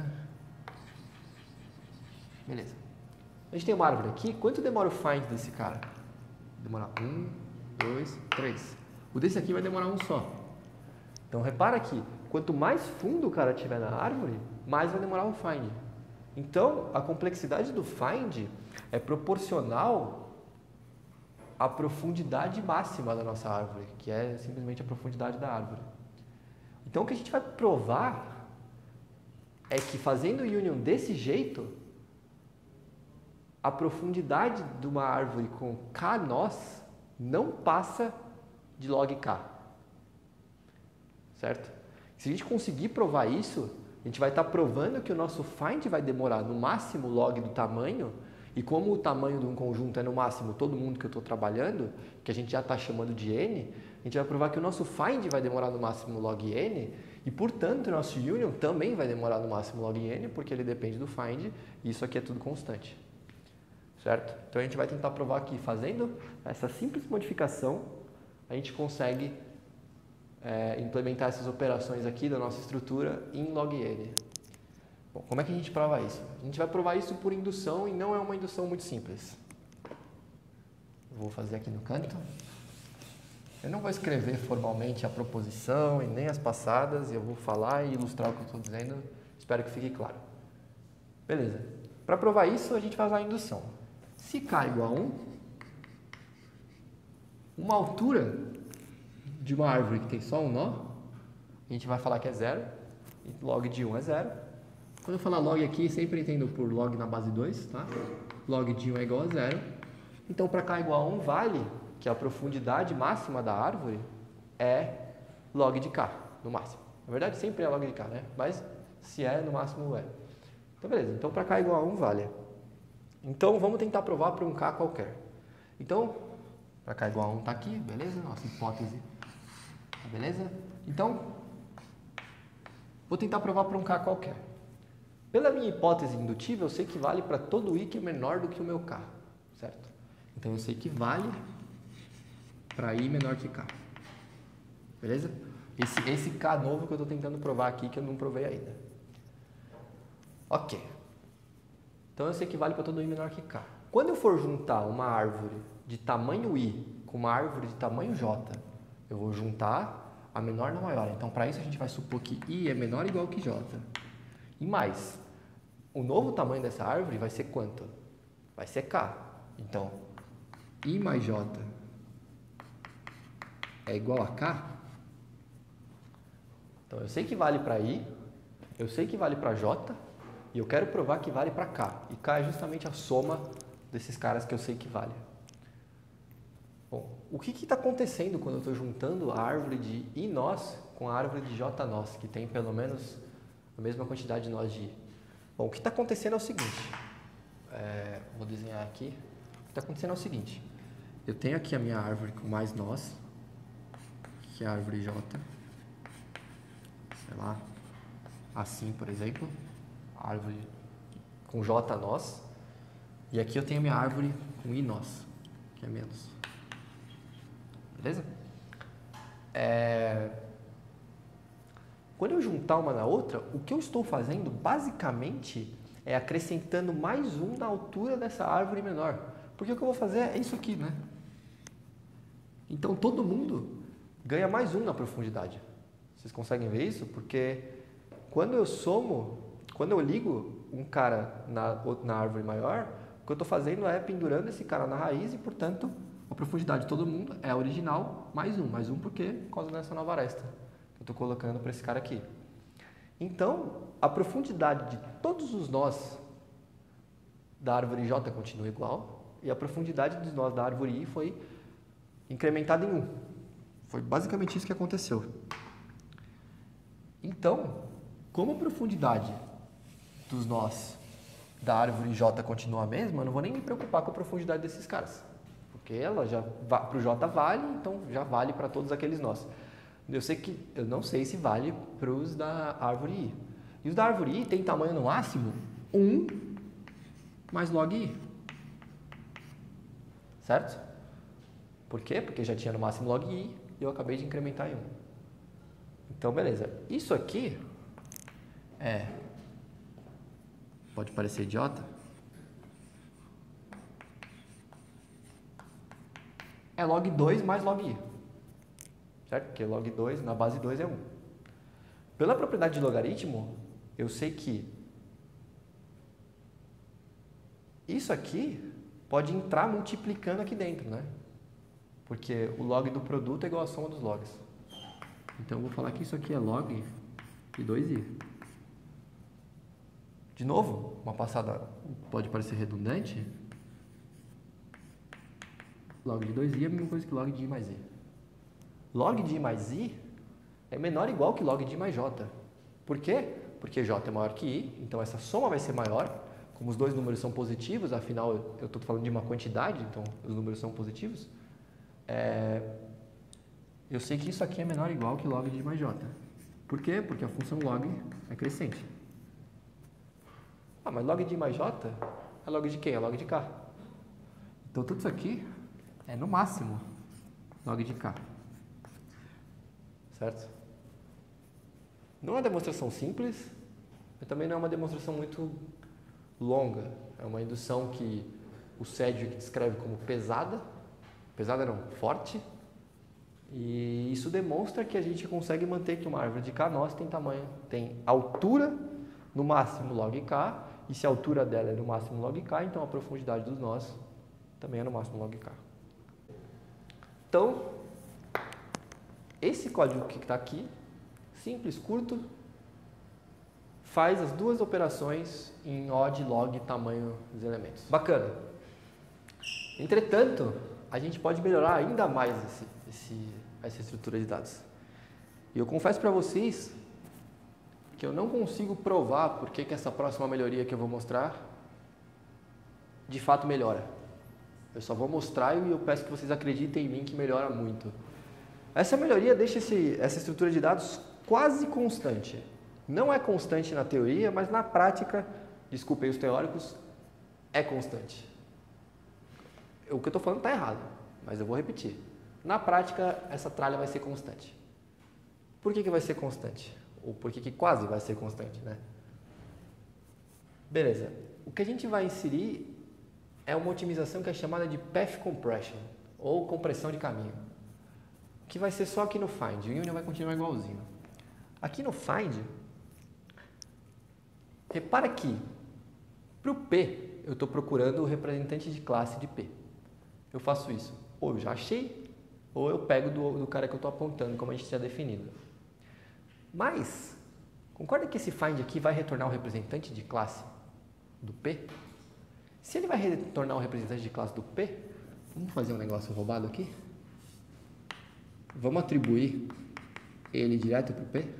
Beleza. A gente tem uma árvore aqui. Quanto demora o find desse cara? Demora um, dois, três. O desse aqui vai demorar um só. Então repara que quanto mais fundo o cara tiver na árvore, mais vai demorar o find. Então, a complexidade do find é proporcional à profundidade máxima da nossa árvore, que é simplesmente a profundidade da árvore. Então, o que a gente vai provar é que fazendo o union desse jeito, a profundidade de uma árvore com k nós não passa de log k. Certo? Se a gente conseguir provar isso, a gente vai estar provando que o nosso find vai demorar no máximo log do tamanho, e como o tamanho de um conjunto é no máximo todo mundo que eu estou trabalhando, que a gente já está chamando de n, a gente vai provar que o nosso find vai demorar no máximo log n, e portanto o nosso union também vai demorar no máximo log n, porque ele depende do find, e isso aqui é tudo constante. Certo? Então a gente vai tentar provar que fazendo essa simples modificação, a gente consegue É, implementar essas operações aqui da nossa estrutura em log n. Bom, como é que a gente prova isso? A gente vai provar isso por indução e não é uma indução muito simples. Vou fazer aqui no canto. Eu não vou escrever formalmente a proposição e nem as passadas, eu vou falar e ilustrar o que eu estou dizendo. Espero que fique claro. Beleza. Para provar isso, a gente vai usar a indução. Se k igual a um, uma altura de uma árvore que tem só um nó, a gente vai falar que é zero, e log de um é zero. Quando eu falar log aqui, sempre entendo por log na base dois, tá? Log de um é igual a zero. Então, para k igual a um, vale que a profundidade máxima da árvore é log de k, no máximo. Na verdade, sempre é log de k, né? Mas se é, no máximo é. Então, beleza. Então, para k igual a um, vale. Então, vamos tentar provar para um k qualquer. Então, para k igual a um está aqui, beleza? Nossa hipótese. Beleza? Então, vou tentar provar para um k qualquer. Pela minha hipótese indutiva, eu sei que vale para todo i que é menor do que o meu k, certo? Então, eu sei que vale para i menor que k. Beleza? Esse, esse k novo que eu estou tentando provar aqui, que eu não provei ainda. Ok. Então, eu sei que vale para todo i menor que k. Quando eu for juntar uma árvore de tamanho i com uma árvore de tamanho j, eu vou juntar a menor na maior. Então, para isso, a gente vai supor que i é menor ou igual que j. E mais, o novo tamanho dessa árvore vai ser quanto? Vai ser k. Então, i mais j é igual a k. Então, eu sei que vale para i, eu sei que vale para j, e eu quero provar que vale para k. E k é justamente a soma desses caras que eu sei que vale. Bom, o que está acontecendo quando eu estou juntando a árvore de I nós com a árvore de J nós, que tem pelo menos a mesma quantidade de nós de I? Bom, o que está acontecendo é o seguinte, é, vou desenhar aqui, o que está acontecendo é o seguinte, eu tenho aqui a minha árvore com mais nós, que é a árvore J, sei lá, assim, por exemplo, a árvore com J nós, e aqui eu tenho a minha árvore com I nós, que é menos. Beleza? É... Quando eu juntar uma na outra, o que eu estou fazendo, basicamente, é acrescentando mais um na altura dessa árvore menor. Porque o que eu vou fazer é isso aqui, né? Então, todo mundo ganha mais um na profundidade. Vocês conseguem ver isso? Porque quando eu somo, quando eu ligo um cara na, na árvore maior, o que eu estou fazendo é pendurando esse cara na raiz e, portanto, a profundidade de todo mundo é a original mais um. Mais um porque por causa dessa nova aresta que eu estou colocando para esse cara aqui. Então, a profundidade de todos os nós da árvore J continua igual e a profundidade dos nós da árvore I foi incrementada em um. Foi basicamente isso que aconteceu. Então, como a profundidade dos nós da árvore J continua a mesma, eu não vou nem me preocupar com a profundidade desses caras. Porque ela já para o J vale, então já vale para todos aqueles nós. Eu sei que eu não sei se vale para os da árvore I. E os da árvore I tem tamanho no máximo um mais log I. Certo? Por quê? Porque já tinha no máximo log I e eu acabei de incrementar em um. Então, beleza. Isso aqui é... Pode parecer idiota. É log dois mais log I. Certo? Porque log dois na base dois é um. Pela propriedade de logaritmo, eu sei que isso aqui pode entrar multiplicando aqui dentro, né? Porque o log do produto é igual à soma dos logs. Então eu vou falar que isso aqui é log de dois i. De novo, uma passada pode parecer redundante. Log de dois i é a mesma coisa que log de i mais i. Log de i mais i é menor ou igual que log de i mais j. Por quê? Porque j é maior que i, então essa soma vai ser maior. Como os dois números são positivos, afinal eu estou falando de uma quantidade, então os números são positivos. É... Eu sei que isso aqui é menor ou igual que log de i mais j. Por quê? Porque a função log é crescente. Ah, mas log de i mais j é log de quem? É log de k. Então tudo isso aqui é no máximo log de k. Certo? Não é uma demonstração simples, mas também não é uma demonstração muito longa. É uma indução que o Cedric descreve como pesada. Pesada não, forte. E isso demonstra que a gente consegue manter que uma árvore de K nós tem tamanho, tem altura no máximo log K, e se a altura dela é no máximo log K, então a profundidade dos nós também é no máximo log K. Então, esse código que está aqui, simples, curto, faz as duas operações em odd, log e tamanho dos elementos. Bacana. Entretanto, a gente pode melhorar ainda mais esse, esse, essa estrutura de dados. E eu confesso para vocês que eu não consigo provar por que essa próxima melhoria que eu vou mostrar de fato melhora. Eu só vou mostrar e eu peço que vocês acreditem em mim que melhora muito. Essa melhoria deixa esse, essa estrutura de dados quase constante. Não é constante na teoria, mas na prática, desculpem os teóricos, é constante. O que eu estou falando está errado, mas eu vou repetir. Na prática, essa tralha vai ser constante. Por que que vai ser constante? Ou por que que quase vai ser constante, né? Beleza. O que a gente vai inserir é uma otimização que é chamada de Path Compression, ou compressão de caminho, que vai ser só aqui no Find. O Union vai continuar igualzinho. Aqui no Find, repara que para o P, eu estou procurando o representante de classe de P. Eu faço isso. Ou eu já achei, ou eu pego do, do cara que eu estou apontando, como a gente tinha definido. Mas, concorda que esse find aqui vai retornar o representante de classe do P? Se ele vai retornar o representante de classe do P, Vamos fazer um negócio roubado aqui? Vamos atribuir ele direto para o P?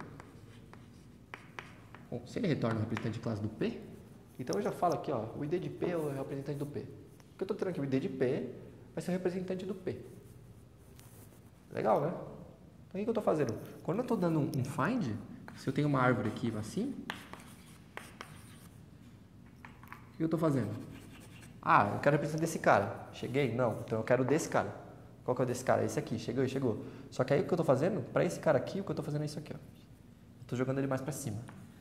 Bom, se ele retorna o representante de classe do P, então eu já falo aqui, ó, o I D de P é o representante do P. Porque eu estou tendo aqui o I D de P vai ser o representante do P. Legal, né? Então o que eu estou fazendo? Quando eu estou dando um find, se eu tenho uma árvore aqui assim, o que eu estou fazendo? Ah, eu quero representar desse cara. Cheguei? Não. Então eu quero desse cara. Qual que é o desse cara? Esse aqui. Chegou? Chegou. Só que aí o que eu estou fazendo? Para esse cara aqui, o que eu estou fazendo é isso aqui. Estou jogando ele mais para cima.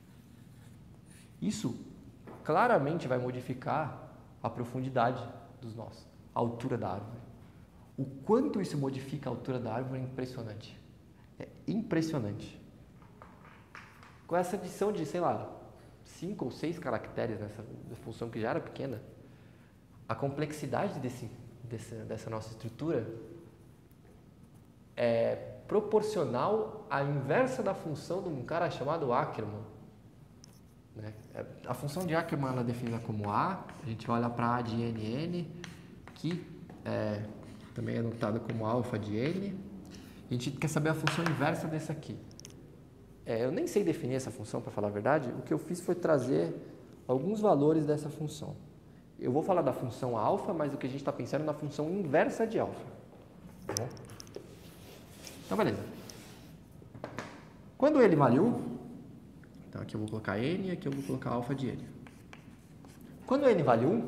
Isso claramente vai modificar a profundidade dos nós, a altura da árvore. O quanto isso modifica a altura da árvore é impressionante. É impressionante. Com essa adição de, sei lá, cinco ou seis caracteres nessa função que já era pequena, a complexidade desse, desse, dessa nossa estrutura é proporcional à inversa da função de um cara chamado Ackermann. Né? A função de Ackermann ela é definida como A, a gente olha para A de N N, que é, também é notada como alfa de N. A gente quer saber a função inversa desse aqui. É, eu nem sei definir essa função, para falar a verdade. O que eu fiz foi trazer alguns valores dessa função. Eu vou falar da função alfa, mas o que a gente está pensando é na função inversa de alfa. Tá bom? Então, beleza. Quando ele vale um, então aqui eu vou colocar N, aqui eu vou colocar alfa de N. Quando N vale um,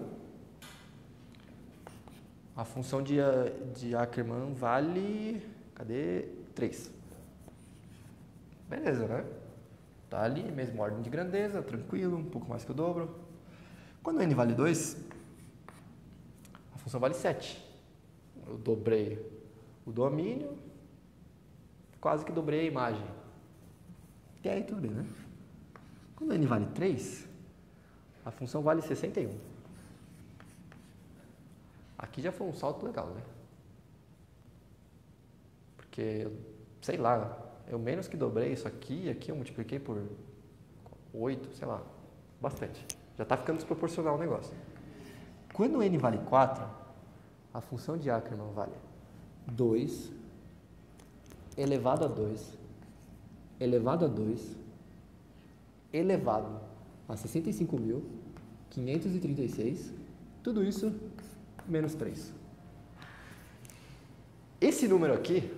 a função de, de Ackermann vale, cadê? três. Beleza, né? Tá ali, mesma ordem de grandeza, tranquilo, um pouco mais que o dobro. Quando N vale dois, a função vale sete. Eu dobrei o domínio, quase que dobrei a imagem. E aí tudo bem, né? Quando N vale três, a função vale sessenta e um. Aqui já foi um salto legal, né? Porque, sei lá, eu menos que dobrei isso aqui, aqui eu multipliquei por oito, sei lá, bastante. Já está ficando desproporcional o negócio. Quando N vale quatro, a função de Ackermann vale dois elevado a dois elevado a dois elevado a sessenta e cinco mil quinhentos e trinta e seis, tudo isso menos três. Esse número aqui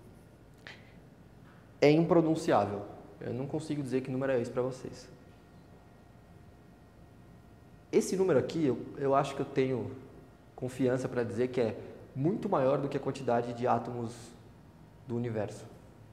é impronunciável. Eu não consigo dizer que número é esse para vocês. Esse número aqui, eu, eu acho que eu tenho confiança para dizer que é muito maior do que a quantidade de átomos do universo.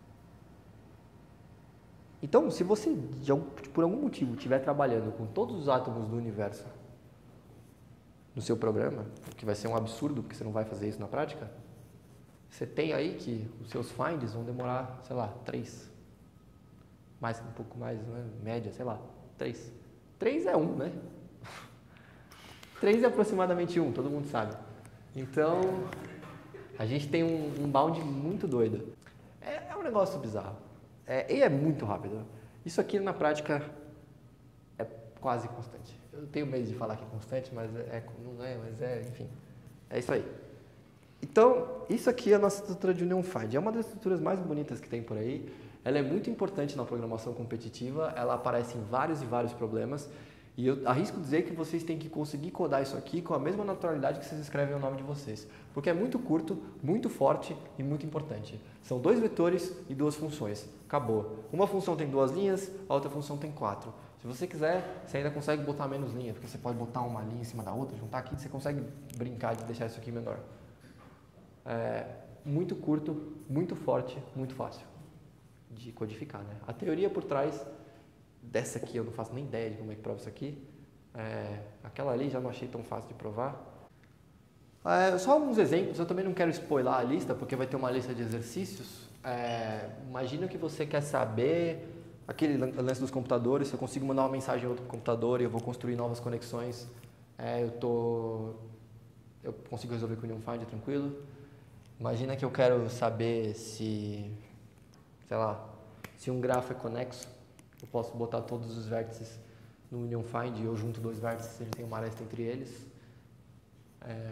Então, se você, de algum, por algum motivo, estiver trabalhando com todos os átomos do universo no seu programa, o que vai ser um absurdo, porque você não vai fazer isso na prática, você tem aí que os seus finds vão demorar, sei lá, três. Mais, um pouco mais, né? Média, sei lá, três. Três é um, né? Três é aproximadamente um, todo mundo sabe. Então, a gente tem um, um bound muito doido. É, é um negócio bizarro. É, e é muito rápido. Isso aqui, na prática, é quase constante. Eu tenho medo de falar que é constante, mas é, não é, mas é, enfim. É isso aí. Então, isso aqui é a nossa estrutura de Union Find. É uma das estruturas mais bonitas que tem por aí. Ela é muito importante na programação competitiva. Ela aparece em vários e vários problemas. E eu arrisco dizer que vocês têm que conseguir codar isso aqui com a mesma naturalidade que vocês escrevem o nome de vocês. Porque é muito curto, muito forte e muito importante. São dois vetores e duas funções. Acabou. Uma função tem duas linhas, a outra função tem quatro. Se você quiser, você ainda consegue botar menos linha, porque você pode botar uma linha em cima da outra, juntar aqui, você consegue brincar de deixar isso aqui menor. É muito curto, muito forte, muito fácil de codificar, né? A teoria por trás dessa aqui, eu não faço nem ideia de como é que prova isso aqui. É, aquela ali já não achei tão fácil de provar. É, só alguns exemplos, eu também não quero spoiler a lista, porque vai ter uma lista de exercícios. É, imagina que você quer saber aquele lance dos computadores, se eu consigo mandar uma mensagem em outro computador e eu vou construir novas conexões, é, eu, tô, eu consigo resolver com o Union Find tranquilo. Imagina que eu quero saber se, sei lá, se um grafo é conexo, eu posso botar todos os vértices no Union Find e eu junto dois vértices, ele tem uma aresta entre eles. É,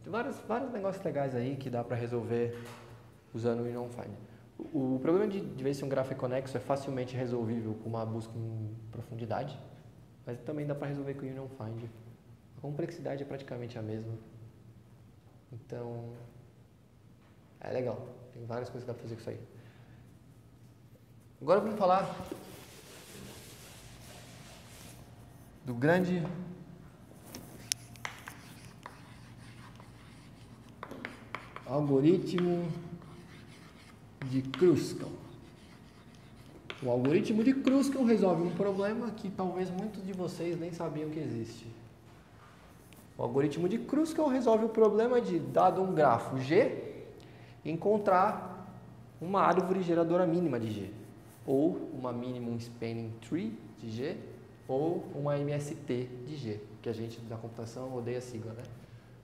Tem vários, vários negócios legais aí que dá para resolver usando o UnionFind. O, o problema de, de ver se um grafo é conexo é facilmente resolvível com uma busca em profundidade, mas também dá para resolver com o UnionFind. A complexidade é praticamente a mesma. Então, é legal. Tem várias coisas que dá para fazer com isso aí. Agora vamos falar do grande algoritmo de Kruskal. O algoritmo de Kruskal resolve um problema que talvez muitos de vocês nem sabiam que existe. O algoritmo de Kruskal resolve o problema de, dado um grafo G, encontrar uma árvore geradora mínima de G, ou uma minimum spanning tree de G, ou uma M S T de G, que a gente da computação odeia a sigla, né?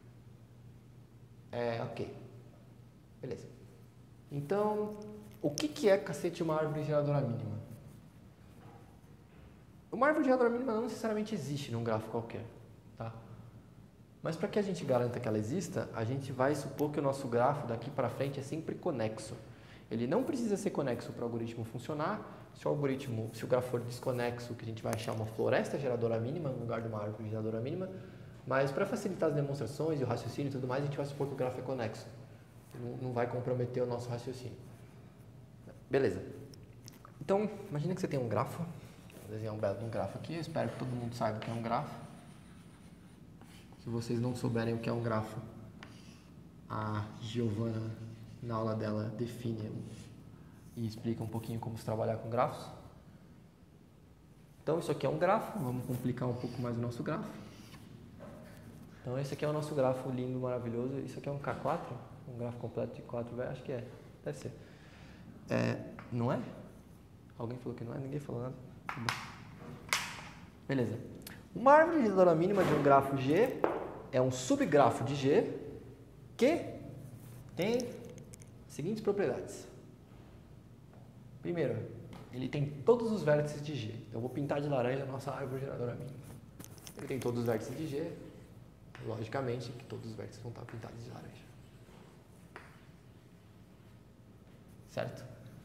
É, ok. Beleza. Então, o que, que é, cacete, uma árvore geradora mínima? Uma árvore geradora mínima não necessariamente existe num grafo qualquer, tá? Mas para que a gente garanta que ela exista, a gente vai supor que o nosso grafo daqui para frente é sempre conexo. Ele não precisa ser conexo para o algoritmo funcionar. Se o algoritmo, se o grafo for desconexo, que a gente vai achar uma floresta geradora mínima no lugar de uma árvore geradora mínima. Mas para facilitar as demonstrações e o raciocínio e tudo mais, a gente vai supor que o grafo é conexo. Não, não vai comprometer o nosso raciocínio. Beleza. Então, imagina que você tem um grafo. Vou desenhar um belo um grafo aqui. Eu espero que todo mundo saiba o que é um grafo. Se vocês não souberem o que é um grafo, a Giovana, na aula dela, define e explica um pouquinho como se trabalhar com grafos. Então, isso aqui é um grafo. Vamos complicar um pouco mais o nosso grafo. Então, esse aqui é o nosso grafo lindo, maravilhoso. Isso aqui é um K quatro? Um grafo completo de quatro, acho que é. Deve ser. É, não é? Alguém falou que não é? Ninguém falou nada. Beleza. Uma árvore geradora mínima de um grafo G é um subgrafo de G que tem as seguintes propriedades. Primeiro, ele tem todos os vértices de G. Então, eu vou pintar de laranja a nossa árvore geradora mínima. Ele tem todos os vértices de G. Logicamente que todos os vértices vão estar pintados de laranja. Certo?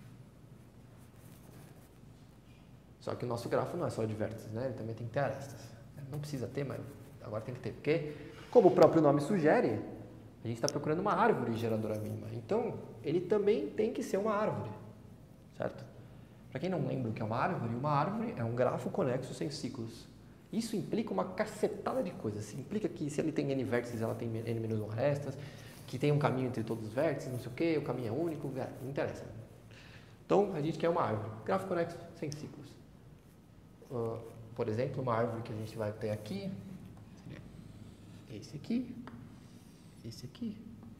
Só que o nosso grafo não é só de vértices, né? Ele também tem que ter arestas. Não precisa ter, mas agora tem que ter. Porque, como o próprio nome sugere, a gente está procurando uma árvore geradora mínima. Então, ele também tem que ser uma árvore. Certo? Para quem não lembra o que é uma árvore, uma árvore é um grafo conexo sem ciclos. Isso implica uma cacetada de coisas. Implica que se ele tem N vértices, ela tem N menos um arestas, que tem um caminho entre todos os vértices, não sei o que, o caminho é único, não interessa. Então, a gente quer uma árvore. Grafo conexo sem ciclos. Uh, por exemplo, uma árvore que a gente vai ter aqui, seria esse aqui, esse aqui.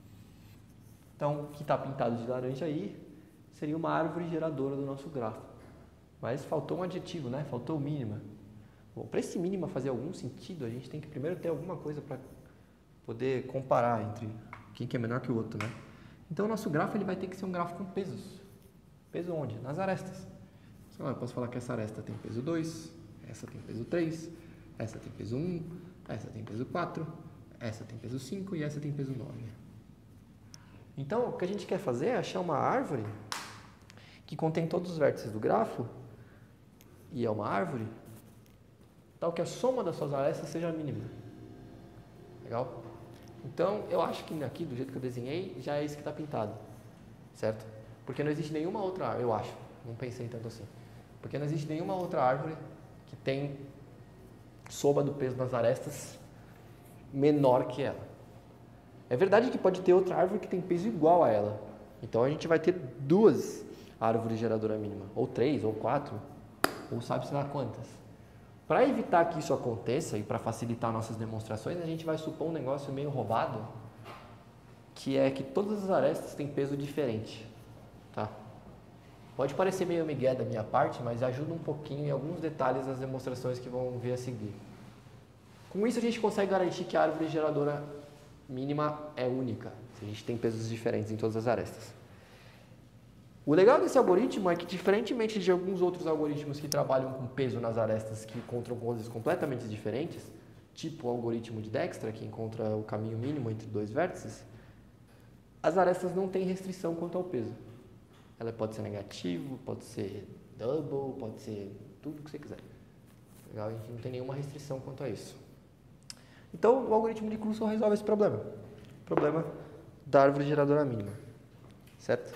Então, o que está pintado de laranja aí, seria uma árvore geradora do nosso grafo. Mas faltou um adjetivo, né? Faltou o mínima. Bom, para esse mínima fazer algum sentido, a gente tem que primeiro ter alguma coisa para poder comparar entre quem que é menor que o outro, né? Então, o nosso grafo ele vai ter que ser um grafo com pesos. Peso onde? Nas arestas. Sei lá, eu posso falar que essa aresta tem peso dois, essa tem peso três, essa tem peso um, essa tem peso quatro, essa tem peso cinco e essa tem peso nove. Então, o que a gente quer fazer é achar uma árvore que contém todos os vértices do grafo, e é uma árvore, tal que a soma das suas arestas seja mínima. Legal? Então, eu acho que aqui, do jeito que eu desenhei, já é isso que está pintado. Certo? Porque não existe nenhuma outra árvore, eu acho, não pensei tanto assim. Porque não existe nenhuma outra árvore que tem soma do peso das arestas menor que ela. É verdade que pode ter outra árvore que tem peso igual a ela. Então, a gente vai ter duas árvores geradoras mínimas, ou três, ou quatro, ou sabe-se lá quantas. Para evitar que isso aconteça e para facilitar nossas demonstrações, a gente vai supor um negócio meio roubado, que é que todas as arestas têm peso diferente. Tá? Pode parecer meio migué da minha parte, mas ajuda um pouquinho em alguns detalhes das demonstrações que vão ver a seguir. Com isso, a gente consegue garantir que a árvore geradora mínima é única, se a gente tem pesos diferentes em todas as arestas. O legal desse algoritmo é que, diferentemente de alguns outros algoritmos que trabalham com peso nas arestas que encontram coisas completamente diferentes, tipo o algoritmo de Dijkstra, que encontra o caminho mínimo entre dois vértices, as arestas não têm restrição quanto ao peso. Ela pode ser negativo, pode ser double, pode ser tudo o que você quiser. Legal? A gente não tem nenhuma restrição quanto a isso. Então, o algoritmo de Crusoe resolve esse problema. O problema da árvore geradora mínima. Certo?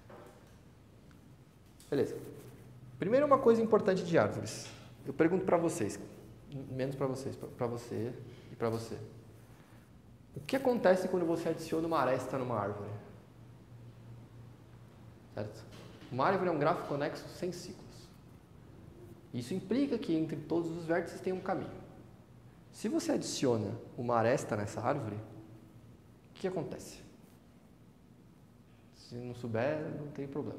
Beleza. Primeiro, uma coisa importante de árvores. Eu pergunto para vocês, menos para vocês, para você e para você. O que acontece quando você adiciona uma aresta numa árvore? Certo? Uma árvore é um grafo conexo sem ciclos. Isso implica que entre todos os vértices tem um caminho. Se você adiciona uma aresta nessa árvore, o que acontece? Se não souber, não tem problema.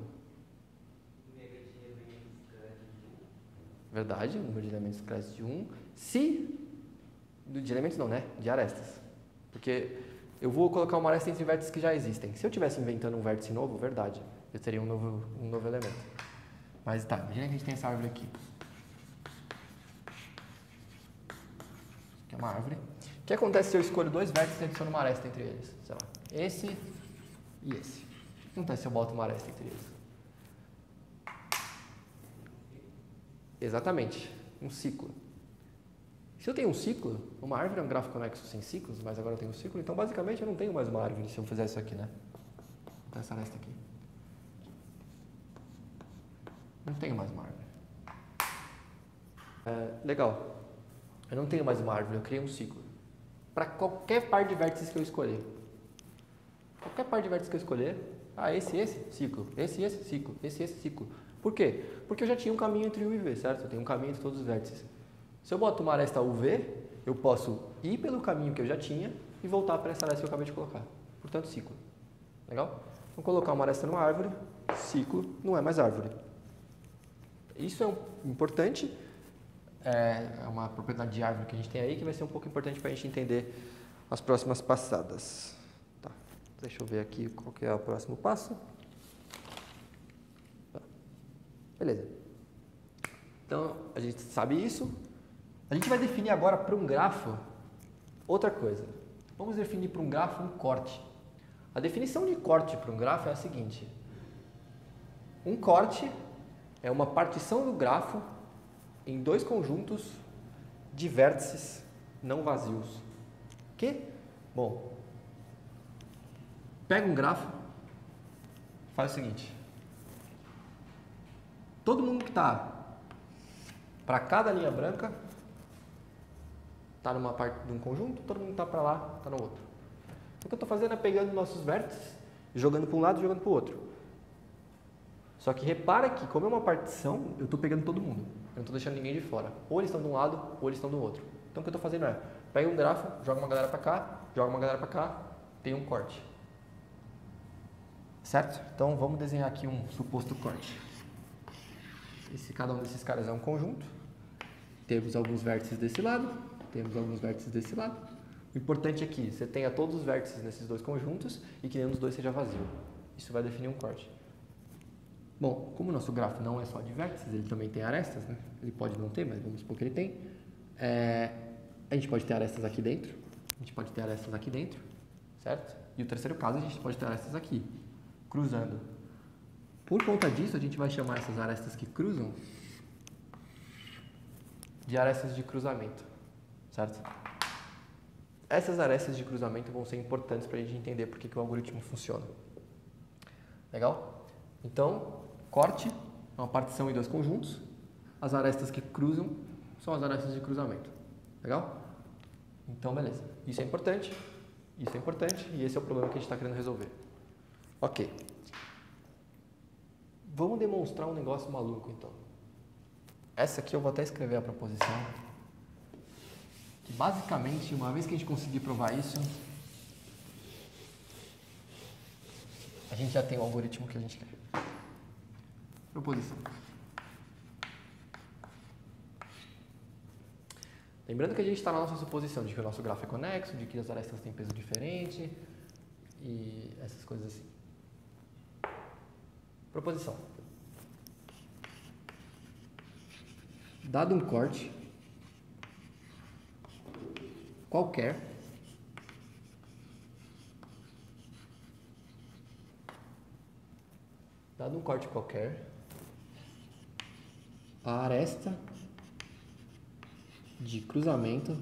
Verdade, o número de elementos cresce de um. Se... De elementos não, né? De arestas. Porque eu vou colocar uma aresta entre vértices que já existem. Se eu estivesse inventando um vértice novo, verdade, eu teria um novo, um novo elemento. Mas tá, imagina que a gente tem essa árvore aqui. Que é uma árvore. O que acontece se eu escolho dois vértices e adiciono uma aresta entre eles? Sei lá, esse e esse. O que acontece se eu boto uma aresta entre eles? Exatamente, um ciclo. Se eu tenho um ciclo, uma árvore é um grafo conexo sem ciclos, mas agora eu tenho um ciclo, então basicamente eu não tenho mais uma árvore se eu fizer isso aqui, né? Então essa aresta aqui. Não tenho mais uma árvore. É, legal. Eu não tenho mais uma árvore, eu criei um ciclo. Para qualquer par de vértices que eu escolher. Qualquer par de vértices que eu escolher, ah, esse, esse, ciclo. Esse, esse, ciclo. Esse, esse, ciclo. Por quê? Porque eu já tinha um caminho entre U e V, certo? Eu tenho um caminho entre todos os vértices. Se eu boto uma aresta U V, eu posso ir pelo caminho que eu já tinha e voltar para essa aresta que eu acabei de colocar. Portanto, ciclo. Legal? Então, colocar uma aresta numa árvore, ciclo, não é mais árvore. Isso é um, importante, é uma propriedade de árvore que a gente tem aí que vai ser um pouco importante para a gente entender as próximas passadas. Tá. Deixa eu ver aqui qual que é o próximo passo. Tá. Beleza. Então, a gente sabe isso. A gente vai definir agora para um grafo outra coisa. Vamos definir para um grafo um corte. A definição de corte para um grafo é a seguinte. Um corte é uma partição do grafo em dois conjuntos de vértices não vazios. Que? Bom, pega um grafo, faz o seguinte. Todo mundo que está para cada linha branca está numa parte de um conjunto, todo mundo que está para lá está no outro. O que eu estou fazendo é pegando nossos vértices, jogando para um lado e jogando para o outro. Só que repara que, como é uma partição, eu estou pegando todo mundo. Eu não estou deixando ninguém de fora. Ou eles estão de um lado, ou eles estão do outro. Então o que eu estou fazendo é, pega um grafo, joga uma galera para cá, joga uma galera para cá, tem um corte. Certo? Então vamos desenhar aqui um suposto corte. Esse, cada um desses caras é um conjunto. Temos alguns vértices desse lado, temos alguns vértices desse lado. O importante é que você tenha todos os vértices nesses dois conjuntos e que nenhum dos dois seja vazio. Isso vai definir um corte. Bom, como o nosso grafo não é só de vértices, ele também tem arestas, né? Ele pode não ter, mas vamos supor que ele tem. É, a gente pode ter arestas aqui dentro, a gente pode ter arestas aqui dentro, certo? E o terceiro caso, a gente pode ter arestas aqui, cruzando. Por conta disso, a gente vai chamar essas arestas que cruzam de arestas de cruzamento, certo? Essas arestas de cruzamento vão ser importantes para a gente entender por que, que o algoritmo funciona. Legal? Então, corte é uma partição em dois conjuntos. As arestas que cruzam são as arestas de cruzamento. Legal? Então, beleza. Isso é importante, isso é importante e esse é o problema que a gente está querendo resolver. Ok. Vamos demonstrar um negócio maluco, então. Essa aqui eu vou até escrever a proposição. Que basicamente, uma vez que a gente conseguir provar isso, a gente já tem o algoritmo que a gente quer. Proposição. Lembrando que a gente está na nossa suposição de que o nosso grafo é conexo, de que as arestas têm peso diferente e essas coisas assim. Proposição. Dado um corte qualquer dado um corte qualquer, a aresta de cruzamento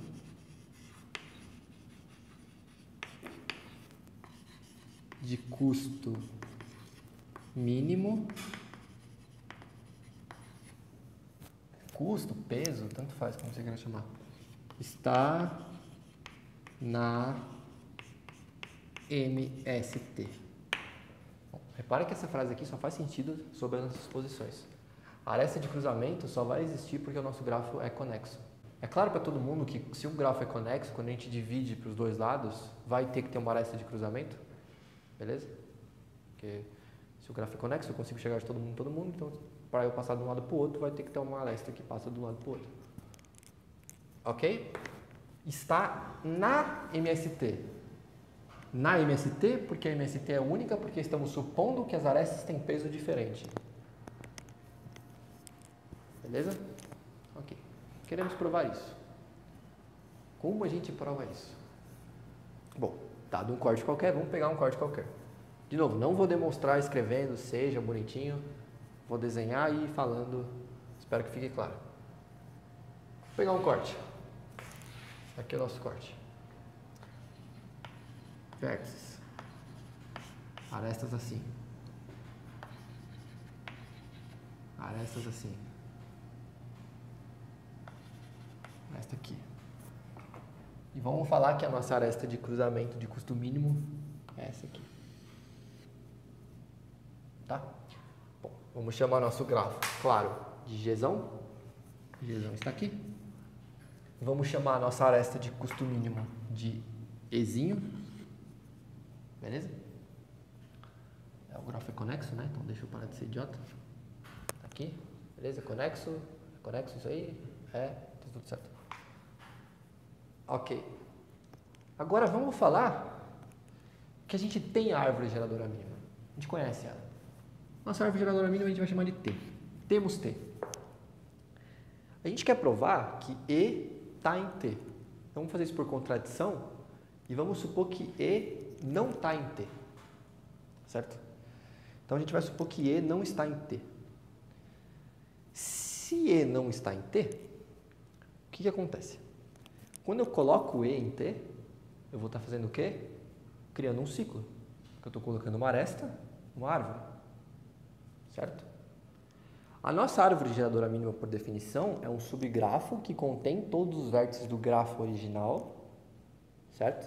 de custo mínimo, custo, peso, tanto faz como você queira chamar, está na M S T. Bom, repara que essa frase aqui só faz sentido sobre as nossas posições. A aresta de cruzamento só vai existir porque o nosso grafo é conexo. É claro para todo mundo que se o grafo é conexo, quando a gente divide para os dois lados, vai ter que ter uma aresta de cruzamento, beleza? Porque se o grafo é conexo, eu consigo chegar de todo mundo todo mundo, então para eu passar de um lado para o outro, vai ter que ter uma aresta que passa de um lado para o outro. Ok? Está na M S T. Na M S T, porque a M S T é única, porque estamos supondo que as arestas têm peso diferente. Beleza? Ok. Queremos provar isso. Como a gente prova isso? Bom, dado um corte qualquer, vamos pegar um corte qualquer. De novo, não vou demonstrar escrevendo, seja bonitinho. Vou desenhar e ir falando. Espero que fique claro. Vou pegar um corte. Aqui é o nosso corte. Vértices. Arestas assim. Arestas assim. Aresta aqui. E vamos falar que a nossa aresta de cruzamento de custo mínimo é essa aqui. Tá? Bom, vamos chamar nosso grafo, claro, de Gzão. Gzão está aqui. Vamos chamar a nossa aresta de custo mínimo de Ezinho. Beleza? É, o grafo é conexo, né? Então deixa eu parar de ser idiota. Tá aqui. Beleza? Conexo. É conexo isso aí? É. Tá tudo certo. Ok. Agora vamos falar que a gente tem a árvore geradora mínima. A gente conhece ela. Nossa árvore geradora mínima a gente vai chamar de T. Temos T. A gente quer provar que E está em T. Então vamos fazer isso por contradição e vamos supor que E não está em T. Certo? Então a gente vai supor que E não está em T. Se E não está em T, o que, que acontece? Quando eu coloco E em T, eu vou estar fazendo o quê? Criando um ciclo. Porque eu estou colocando uma aresta, uma árvore. Certo? A nossa árvore geradora mínima, por definição, é um subgrafo que contém todos os vértices do grafo original. Certo?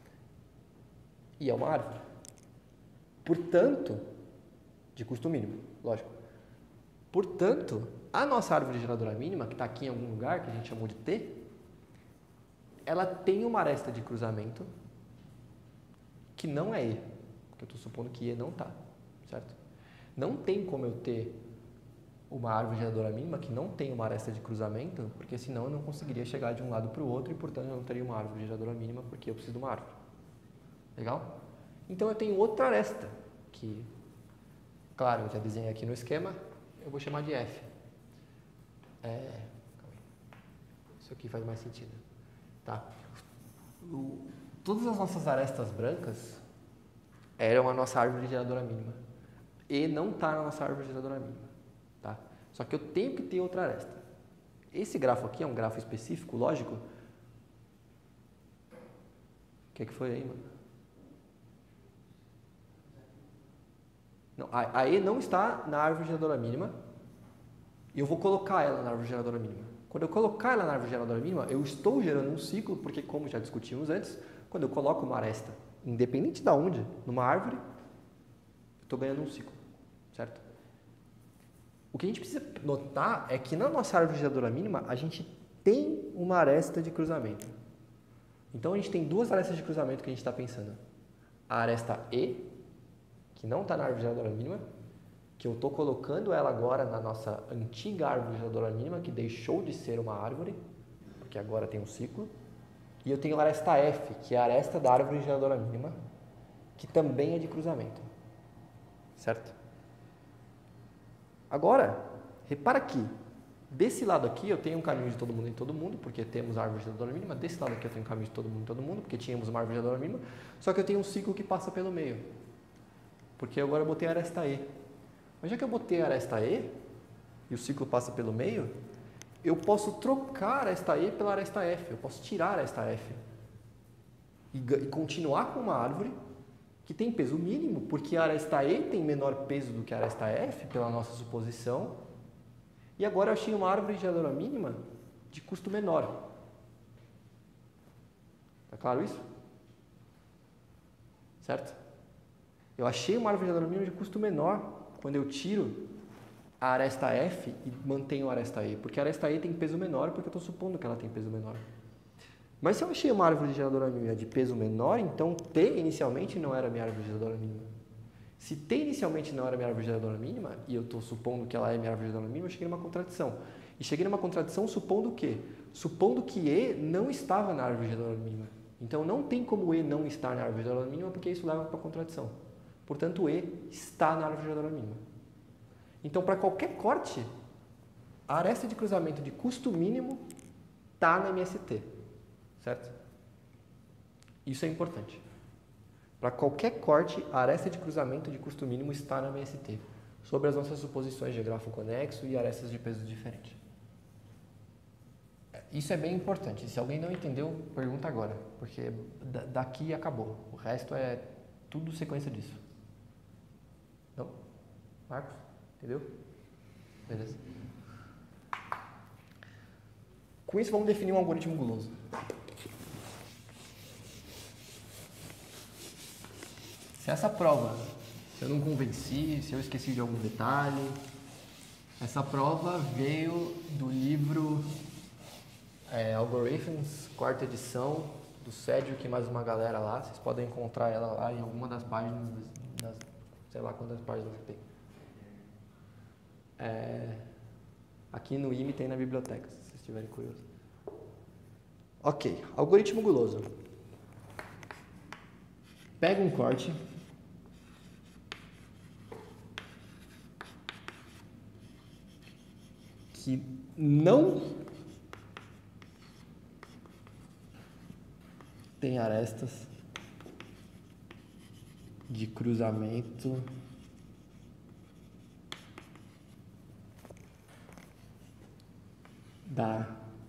E é uma árvore. Portanto, de custo mínimo, lógico. Portanto, a nossa árvore geradora mínima, que está aqui em algum lugar, que a gente chamou de T, ela tem uma aresta de cruzamento que não é E, porque eu estou supondo que E não está, certo? Não tem como eu ter uma árvore geradora mínima que não tem uma aresta de cruzamento, porque senão eu não conseguiria chegar de um lado para o outro e, portanto, eu não teria uma árvore geradora mínima porque eu preciso de uma árvore. Legal? Então, eu tenho outra aresta que, claro, eu já desenhei aqui no esquema, eu vou chamar de F. É, isso aqui faz mais sentido. Tá? O, todas as nossas arestas brancas eram a nossa árvore geradora mínima. E não está na nossa árvore geradora mínima. Tá? Só que eu tenho que ter outra aresta. Esse grafo aqui é um grafo específico, lógico. O que, é que foi aí, mano? Não, a, a E não está na árvore geradora mínima. E eu vou colocar ela na árvore geradora mínima. Quando eu colocar ela na árvore geradora mínima, eu estou gerando um ciclo, porque como já discutimos antes, quando eu coloco uma aresta, independente de onde, numa árvore, eu estou ganhando um ciclo, certo? O que a gente precisa notar é que na nossa árvore geradora mínima, a gente tem uma aresta de cruzamento. Então, a gente tem duas arestas de cruzamento que a gente está pensando. A aresta E, que não está na árvore geradora mínima, que eu estou colocando ela agora na nossa antiga árvore geradora mínima, que deixou de ser uma árvore, porque agora tem um ciclo. E eu tenho a aresta F, que é a aresta da árvore geradora mínima, que também é de cruzamento. Certo? Agora, repara aqui, Desse lado aqui eu tenho um caminho de todo mundo em todo mundo, porque temos a árvore geradora mínima. Desse lado aqui eu tenho um caminho de todo mundo em todo mundo, porque tínhamos uma árvore geradora mínima. Só que eu tenho um ciclo que passa pelo meio, porque agora eu botei a aresta E. Mas já que eu botei a aresta E, e o ciclo passa pelo meio, eu posso trocar a aresta E pela aresta F. Eu posso tirar a aresta F e, e continuar com uma árvore que tem peso mínimo, porque a aresta E tem menor peso do que a aresta F, pela nossa suposição. E agora eu achei uma árvore geradora mínima de custo menor. Tá claro isso? Certo? Eu achei uma árvore geradora mínima de custo menor quando eu tiro a aresta F e mantenho a aresta E, porque a aresta E tem peso menor, porque eu estou supondo que ela tem peso menor. Mas se eu achei uma árvore geradora mínima de peso menor, então T inicialmente não era minha árvore geradora mínima. Se T inicialmente não era minha árvore geradora mínima, e eu estou supondo que ela é minha árvore geradora mínima, eu cheguei numa contradição. E cheguei numa contradição supondo o quê? Supondo que E não estava na árvore geradora mínima. Então não tem como E não estar na árvore geradora mínima, porque isso leva para a contradição. Portanto, E está na árvore geradora mínima. Então, para qualquer corte, a aresta de cruzamento de custo mínimo está na M S T. Certo? Isso é importante. Para qualquer corte, a aresta de cruzamento de custo mínimo está na M S T, sobre as nossas suposições de grafo conexo e arestas de peso diferente. Isso é bem importante. Se alguém não entendeu, pergunta agora, porque daqui acabou. O resto é tudo sequência disso. Não? Marcos? Entendeu? Beleza. Com isso, vamos definir um algoritmo guloso. Se essa prova, se eu não convenci, se eu esqueci de algum detalhe, essa prova veio do livro é, Algorithms, quarta edição, do Cedric e mais uma galera lá. Vocês podem encontrar ela lá em alguma das páginas, das, sei lá quantas páginas tem. É, aqui no I M E tem na biblioteca, se vocês estiverem curiosos. Ok, algoritmo guloso. Pega um corte, que não tem arestas de cruzamento da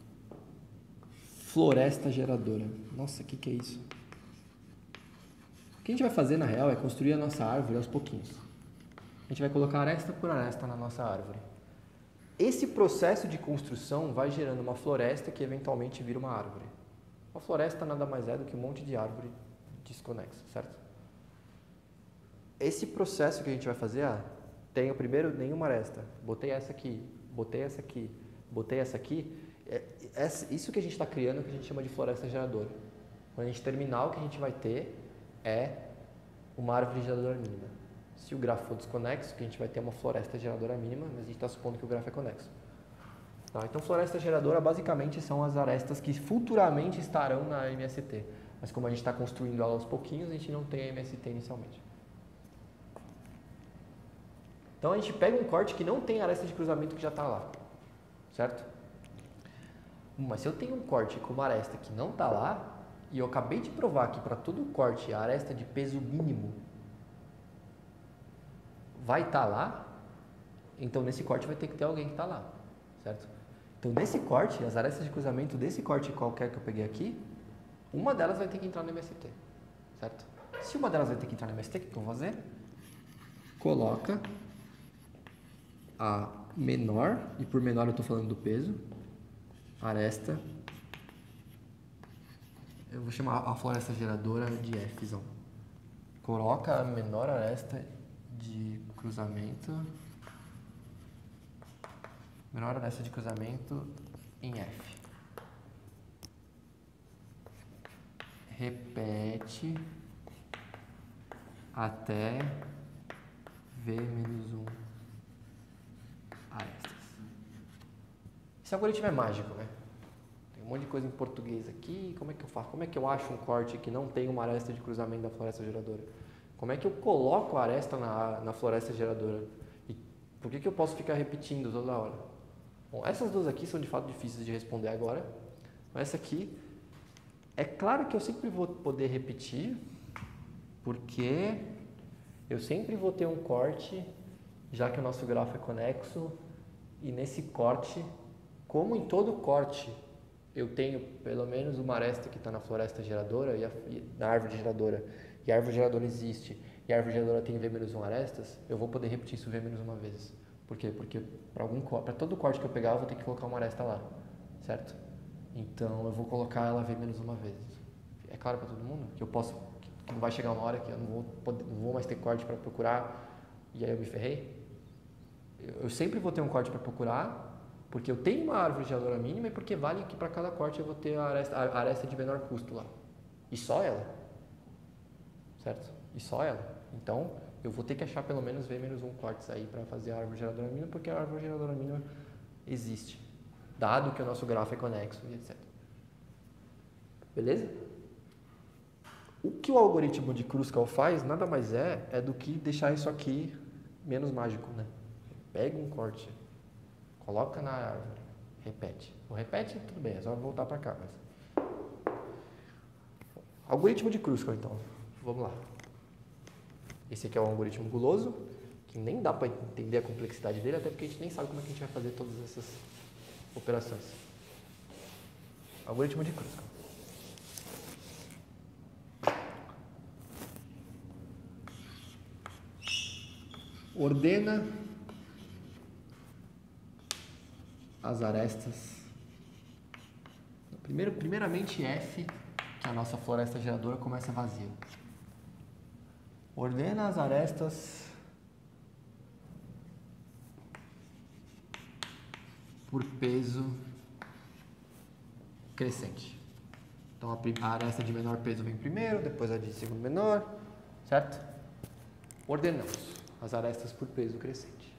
floresta geradora. Nossa, o que, que é isso? O que a gente vai fazer, na real, é construir a nossa árvore aos pouquinhos. A gente vai colocar aresta por aresta na nossa árvore. Esse processo de construção vai gerando uma floresta que eventualmente vira uma árvore. Uma floresta nada mais é do que um monte de árvore desconexa, certo? Esse processo que a gente vai fazer, ah, tenho primeiro nenhuma aresta, botei essa aqui, botei essa aqui, botei essa aqui, é, é, isso que a gente está criando é que a gente chama de floresta geradora. Quando a gente terminar, o que a gente vai ter é uma árvore geradora mínima. Se o grafo for desconexo, que a gente vai ter uma floresta geradora mínima, mas a gente está supondo que o grafo é conexo. Tá? Então, floresta geradora basicamente são as arestas que futuramente estarão na M S T. Mas como a gente está construindo ela aos pouquinhos, a gente não tem a M S T inicialmente. Então, a gente pega um corte que não tem aresta de cruzamento que já está lá. Certo? Mas se eu tenho um corte com uma aresta que não está lá, e eu acabei de provar que para todo corte a aresta de peso mínimo vai estar lá, então nesse corte vai ter que ter alguém que está lá, certo? Então nesse corte, as arestas de cruzamento desse corte qualquer que eu peguei aqui, uma delas vai ter que entrar no M S T, certo? Se uma delas vai ter que entrar no M S T, o que eu vou fazer? Coloca a menor, e por menor eu estou falando do peso, aresta, eu vou chamar a floresta geradora de F. Coloca a menor aresta de cruzamento, menor aresta de cruzamento em F. Repete até V menos um arestas. Esse algoritmo é mágico, né? Tem um monte de coisa em português aqui. Como é que eu faço? Como é que eu acho um corte que não tem uma aresta de cruzamento da floresta geradora? Como é que eu coloco a aresta na, na floresta geradora? E por que, que eu posso ficar repetindo toda hora? Bom, essas duas aqui são de fato difíceis de responder agora. Mas essa aqui, é claro que eu sempre vou poder repetir, porque eu sempre vou ter um corte, já que o nosso grafo é conexo, e nesse corte, como em todo corte, eu tenho pelo menos uma aresta que está na floresta geradora, e, a, e na árvore geradora, e a árvore geradora existe, e a árvore geradora tem V menos um arestas, eu vou poder repetir isso V menos uma vez. Por quê? Porque para algum para todo corte que eu pegar, eu vou ter que colocar uma aresta lá, certo? Então eu vou colocar ela V menos uma vez. É claro para todo mundo que eu posso, que não vai chegar uma hora que eu não vou, poder, não vou mais ter corte para procurar e aí eu me ferrei. Eu, eu sempre vou ter um corte para procurar, porque eu tenho uma árvore geradora mínima e porque vale que para cada corte eu vou ter a aresta, a aresta de menor custo lá. E só ela. Certo? E só ela. Então, eu vou ter que achar pelo menos V menos um cortes aí para fazer a árvore geradora mínima, porque a árvore geradora mínima existe. Dado que o nosso grafo é conexo e etcétera. Beleza? O que o algoritmo de Kruskal faz nada mais é, é do que deixar isso aqui menos mágico, né? Pega um corte, coloca na árvore, repete. O repete, tudo bem, é só voltar para cá. Mas... Algoritmo de Kruskal, então. Vamos lá. Esse aqui é o algoritmo guloso, que nem dá para entender a complexidade dele, até porque a gente nem sabe como é que a gente vai fazer todas essas operações. Algoritmo de Kruskal. Ordena as arestas. Primeiro, primeiramente F, que a nossa floresta geradora começa vazia. Ordena as arestas por peso crescente. Então a aresta de menor peso vem primeiro, depois a de segundo menor, certo? Ordenamos as arestas por peso crescente.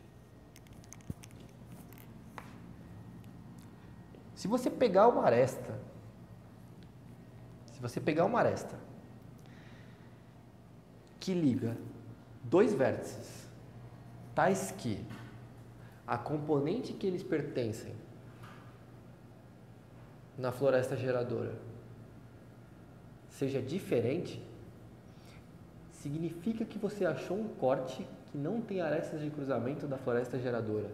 Se você pegar uma aresta, se você pegar uma aresta que liga dois vértices, tais que a componente que eles pertencem na floresta geradora seja diferente, significa que você achou um corte que não tem arestas de cruzamento da floresta geradora.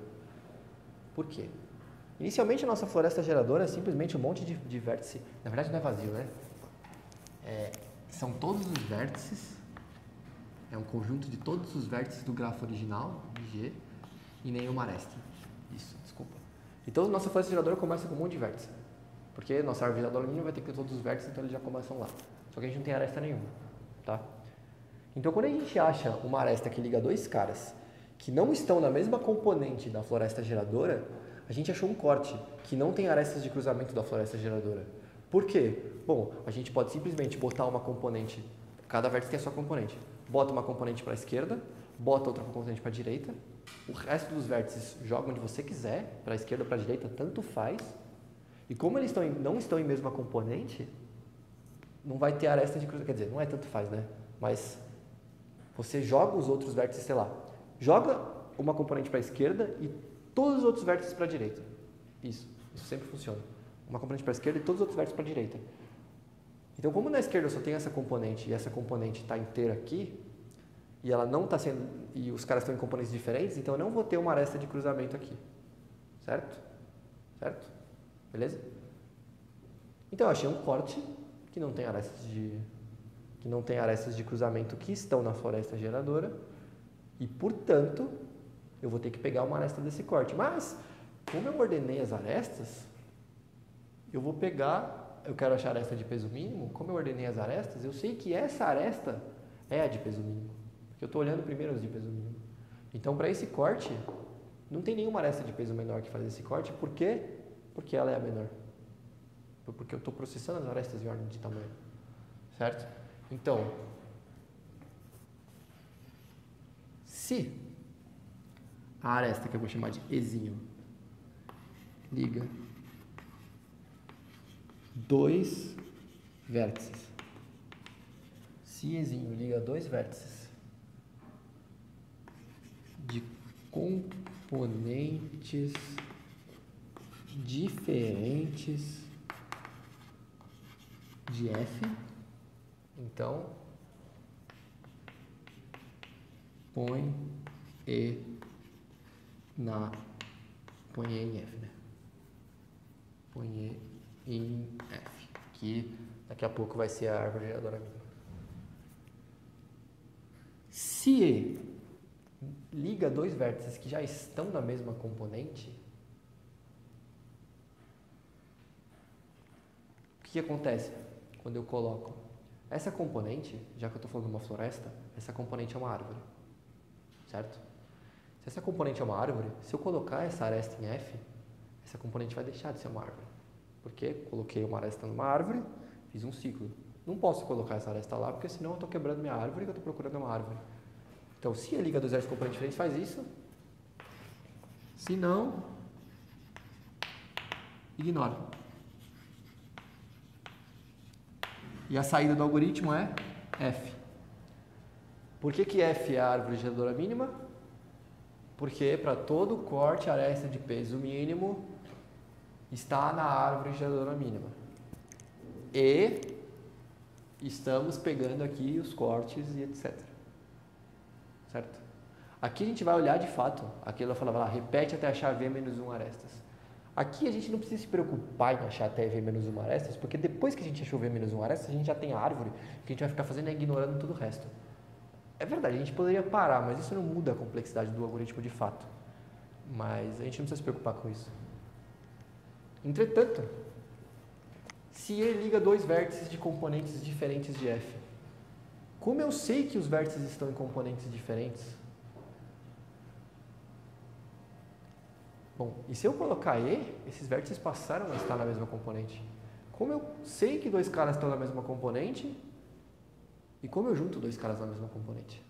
Por quê? Inicialmente a nossa floresta geradora é simplesmente um monte de, de vértice, na verdade não é vazio, né? É, são todos os vértices, é um conjunto de todos os vértices do grafo original, de G, e nenhuma aresta. Isso, desculpa. Então nossa floresta geradora começa com um monte de vértice, porque nossa árvore geradora mínima vai ter que ter todos os vértices, então eles já começam lá. Só que a gente não tem aresta nenhuma, tá? Então quando a gente acha uma aresta que liga dois caras que não estão na mesma componente da floresta geradora, a gente achou um corte que não tem arestas de cruzamento da floresta geradora. Por quê? Bom, a gente pode simplesmente botar uma componente, cada vértice tem a sua componente, bota uma componente para a esquerda, bota outra componente para a direita, o resto dos vértices joga onde você quiser, para a esquerda ou para a direita, tanto faz, e como eles estão em, não estão em mesma componente, não vai ter aresta de cruzamento, quer dizer, não é tanto faz, né? Mas você joga os outros vértices, sei lá, joga uma componente para a esquerda e todos os outros vértices para a direita. Isso, isso sempre funciona. Uma componente para a esquerda e todos os outros vértices para a direita. Então, como na esquerda eu só tenho essa componente e essa componente está inteira aqui, e ela não está sendo, e os caras estão em componentes diferentes, então eu não vou ter uma aresta de cruzamento aqui. Certo? Certo? Beleza? Então eu achei um corte que não tem arestas de, que não tem arestas de cruzamento que estão na floresta geradora, e portanto eu vou ter que pegar uma aresta desse corte. Mas, como eu ordenei as arestas, eu vou pegar, eu quero achar a aresta de peso mínimo, como eu ordenei as arestas, eu sei que essa aresta é a de peso mínimo, porque eu estou olhando primeiro as de peso mínimo. Então, para esse corte, não tem nenhuma aresta de peso menor que faz esse corte, por quê? Porque ela é a menor. Porque eu estou processando as arestas em ordem de tamanho, certo? Então, se a aresta que eu vou chamar de Ezinho liga dois vértices, se Ezinho liga dois vértices de componentes diferentes de F. Então, põe E na... põe E em F, né? Põe E em F, que daqui a pouco vai ser a árvore geradora mínima. Se E liga dois vértices que já estão na mesma componente, o que acontece quando eu coloco essa componente, já que eu estou falando de uma floresta, essa componente é uma árvore, certo? Se essa componente é uma árvore, se eu colocar essa aresta em F, essa componente vai deixar de ser uma árvore. Porque coloquei uma aresta numa árvore, fiz um ciclo. Não posso colocar essa aresta lá, porque senão eu estou quebrando minha árvore e eu estou procurando uma árvore. Então, se a liga dos vértices componentes diferentes faz isso, se não, ignora. E a saída do algoritmo é F. Por que que F é a árvore geradora mínima? Porque para todo corte, a aresta de peso mínimo está na árvore geradora mínima. E estamos pegando aqui os cortes e etcétera. Certo? Aqui a gente vai olhar de fato, aqui ela falava lá, repete até achar V menos um arestas. Aqui a gente não precisa se preocupar em achar até V menos um arestas, porque depois que a gente achou V menos um arestas, a gente já tem a árvore, o que a gente vai ficar fazendo é ignorando tudo o resto. É verdade, a gente poderia parar, mas isso não muda a complexidade do algoritmo de fato. Mas a gente não precisa se preocupar com isso. Entretanto, se E liga dois vértices de componentes diferentes de F, como eu sei que os vértices estão em componentes diferentes? Bom, e se eu colocar E, esses vértices passaram a estar na mesma componente. Como eu sei que dois caras estão na mesma componente? E como eu junto dois caras na mesma componente?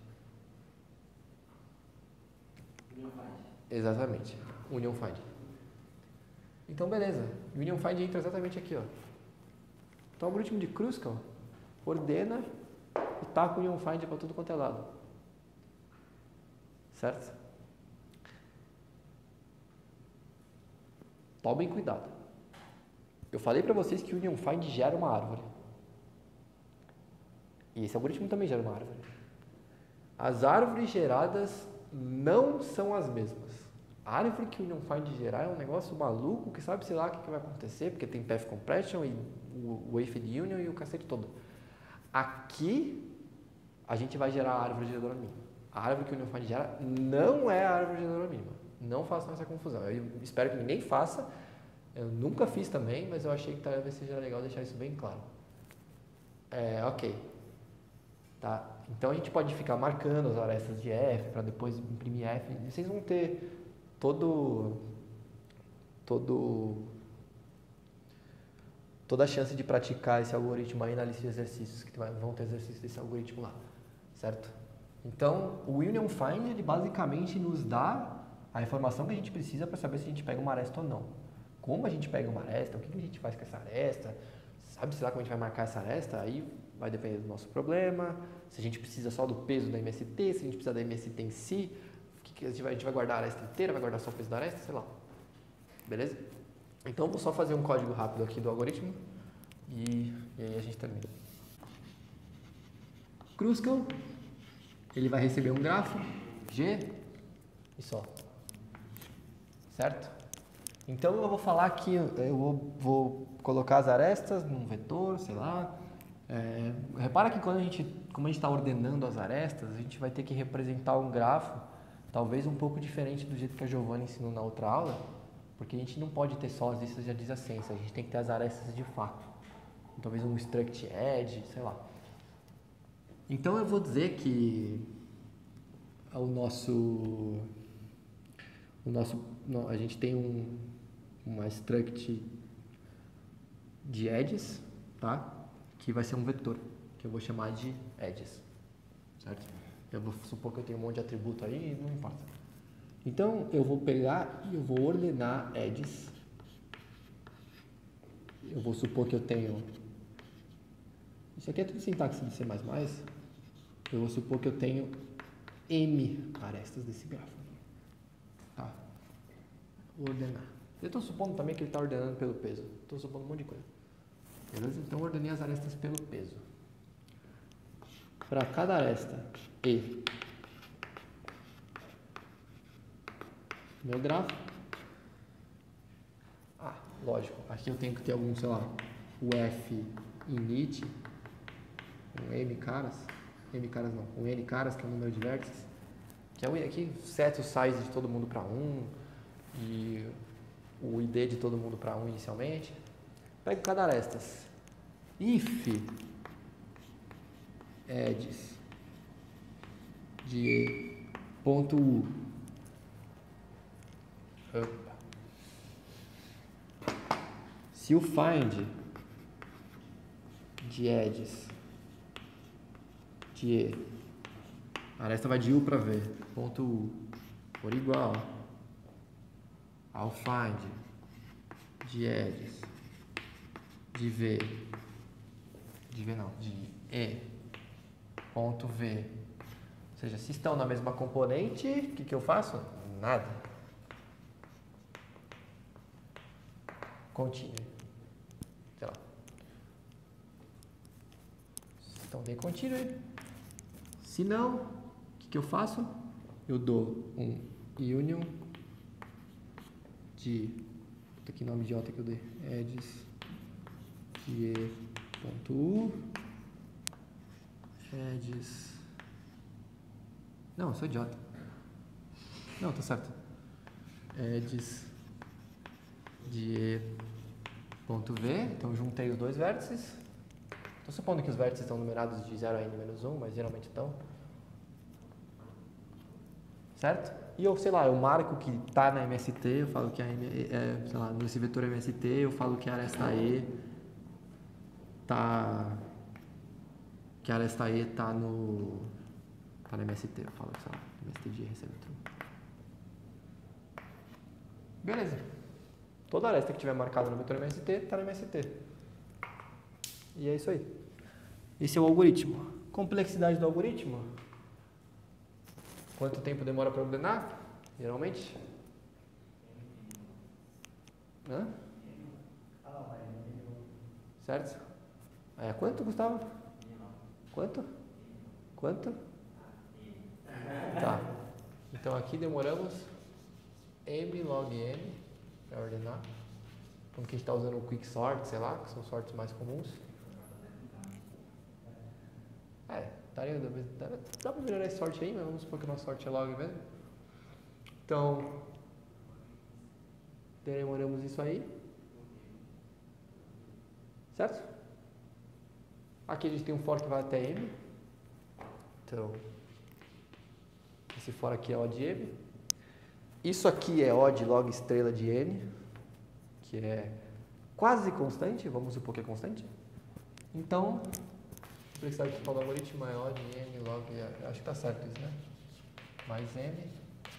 Union Find. Exatamente, Union Find. Então, beleza. Union Find entra exatamente aqui, ó. Então, o algoritmo de Kruskal ordena e taca o Union Find para tudo quanto é lado. Certo? Tomem cuidado. Eu falei para vocês que o Union Find gera uma árvore. E esse algoritmo também gera uma árvore. As árvores geradas não são as mesmas. A árvore que o Union Find gerar é um negócio maluco que sabe, sei lá, o que, que vai acontecer, porque tem Path Compression e o Waved Union e o cacete todo. Aqui, a gente vai gerar a árvore geradora mínima. A árvore que o Union Find gera não é a árvore geradora mínima. Não façam essa confusão. Eu espero que ninguém faça. Eu nunca fiz também, mas eu achei que talvez seja legal deixar isso bem claro. É, ok. Tá? Então a gente pode ficar marcando as arestas de F para depois imprimir F. E vocês vão ter todo, todo, toda a chance de praticar esse algoritmo aí na lista de exercícios, que vão ter exercícios desse algoritmo lá, certo? Então, o Union Find, ele basicamente nos dá a informação que a gente precisa para saber se a gente pega uma aresta ou não. Como a gente pega uma aresta, o que a gente faz com essa aresta, sabe, sei lá como a gente vai marcar essa aresta, aí vai depender do nosso problema, se a gente precisa só do peso da M S T, se a gente precisa da M S T em si, que que a, gente vai, a gente vai guardar a aresta inteira, vai guardar só o peso da aresta, sei lá. Beleza? Então, vou só fazer um código rápido aqui do algoritmo e, e aí a gente termina. Kruskal, ele vai receber um grafo, G e só. Certo? Então, eu vou falar que eu vou, vou colocar as arestas num vetor, sei lá. É, repara que quando a gente, como a gente está ordenando as arestas, a gente vai ter que representar um grafo, talvez um pouco diferente do jeito que a Giovanna ensinou na outra aula, porque a gente não pode ter só as listas de adjacência, a gente tem que ter as arestas de fato. Talvez um struct edge, sei lá. Então eu vou dizer que o nosso, o nosso, a gente tem um, uma struct de edges, tá? Que vai ser um vetor, que eu vou chamar de edges, certo? Eu vou supor que eu tenho um monte de atributo aí, não importa. Então, eu vou pegar e eu vou ordenar edges. Eu vou supor que eu tenho... Isso aqui é tudo sintaxe de C mais mais. Eu vou supor que eu tenho M arestas desse grafo. Tá? Vou ordenar. Eu estou supondo também que ele está ordenando pelo peso. Estou supondo um monte de coisa. Beleza? Então, ordenei as arestas pelo peso. Para cada aresta E, meu grafo. Ah, lógico. Aqui eu tenho que ter algum, sei lá, o F init, um M caras, M caras não, um N caras, que é o número de vértices, que é o aqui seta o size de todo mundo para um e o I D de todo mundo para um inicialmente. Pego cada arestas. If edges de ponto U. Opa. Se o find de edges de E, a aresta vai de U para V, ponto U, for igual ao find de edges de V, de V não, de E, ponto V. Ou seja, se estão na mesma componente, o que, que eu faço? Nada. Continue. Sei lá. Então, dei continue. Se não, o que, que eu faço? Eu dou um union de... Puta, que nome idiota que eu dei. Edges de E.U. Edges... Não, eu sou idiota. Não, tá certo. Edges de E.V. Então, juntei os dois vértices. Estou supondo que os vértices estão numerados de zero a n menos um, mas geralmente estão. Certo? E eu, sei lá, eu marco que está na M S T, eu falo que a M, é, sei lá, nesse vetor M S T, eu falo que a aresta E tá que a aresta E tá no tá na M S T, eu falo, sei lá, M S T de E recebe true. Beleza. Toda aresta que tiver marcada no vetor M S T está no M S T. E é isso aí. Esse é o algoritmo. Complexidade do algoritmo. Quanto tempo demora para ordenar? Geralmente? Hã? Certo? É, quanto, Gustavo? Quanto? Quanto? Tá. Então aqui demoramos m log n para ordenar. Como que a gente está usando o quicksort, sei lá, que são sortes mais comuns. É, daria, dá, dá para melhorar esse sorte aí, mas vamos supor que o nosso sorte é log mesmo. Então, demoramos isso aí. Certo? Aqui a gente tem um for que vai até m. Então, esse for aqui é O de m. Isso aqui é O de log estrela de n, que é quase constante, vamos supor que é constante. Então, a complexidade total do algoritmo é O de m log, acho que está certo isso, né? Mais m.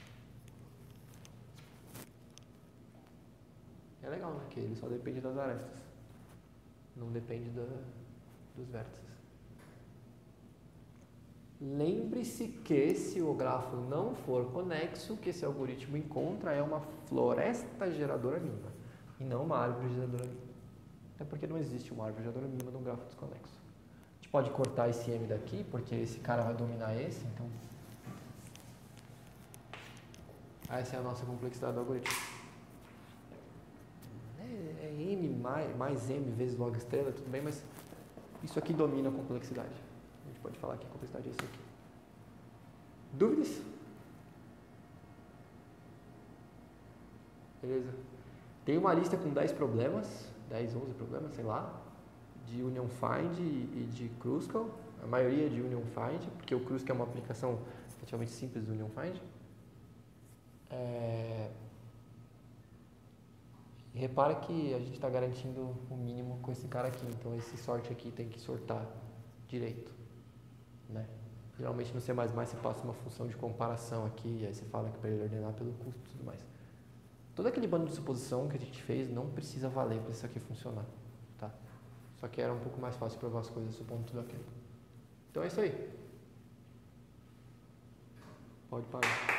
É legal, né? Que ele só depende das arestas, não depende da, dos vértices. Lembre-se que se o grafo não for conexo, o que esse algoritmo encontra é uma floresta geradora mínima e não uma árvore geradora mínima. Até porque não existe uma árvore geradora mínima num grafo desconexo. A gente pode cortar esse m daqui, porque esse cara vai dominar esse, então... Essa é a nossa complexidade do algoritmo. É, é n mais, mais m vezes log estrela, tudo bem, mas isso aqui domina a complexidade. A gente pode falar que a complexidade é isso aqui. Dúvidas? Beleza. Tem uma lista com dez problemas, dez, onze problemas, sei lá, de Union Find e de Kruskal. A maioria é de Union Find, porque o Kruskal é uma aplicação relativamente simples do Union Find. É... E repara que a gente está garantindo o mínimo com esse cara aqui, então esse sort aqui tem que sortar direito, né? Geralmente no C mais mais você passa uma função de comparação aqui, e aí você fala que para ele ordenar pelo custo e tudo mais. Todo aquele bando de suposição que a gente fez não precisa valer para isso aqui funcionar, tá? Só que era um pouco mais fácil provar as coisas supondo tudo aquilo. Então é isso aí. Pode parar.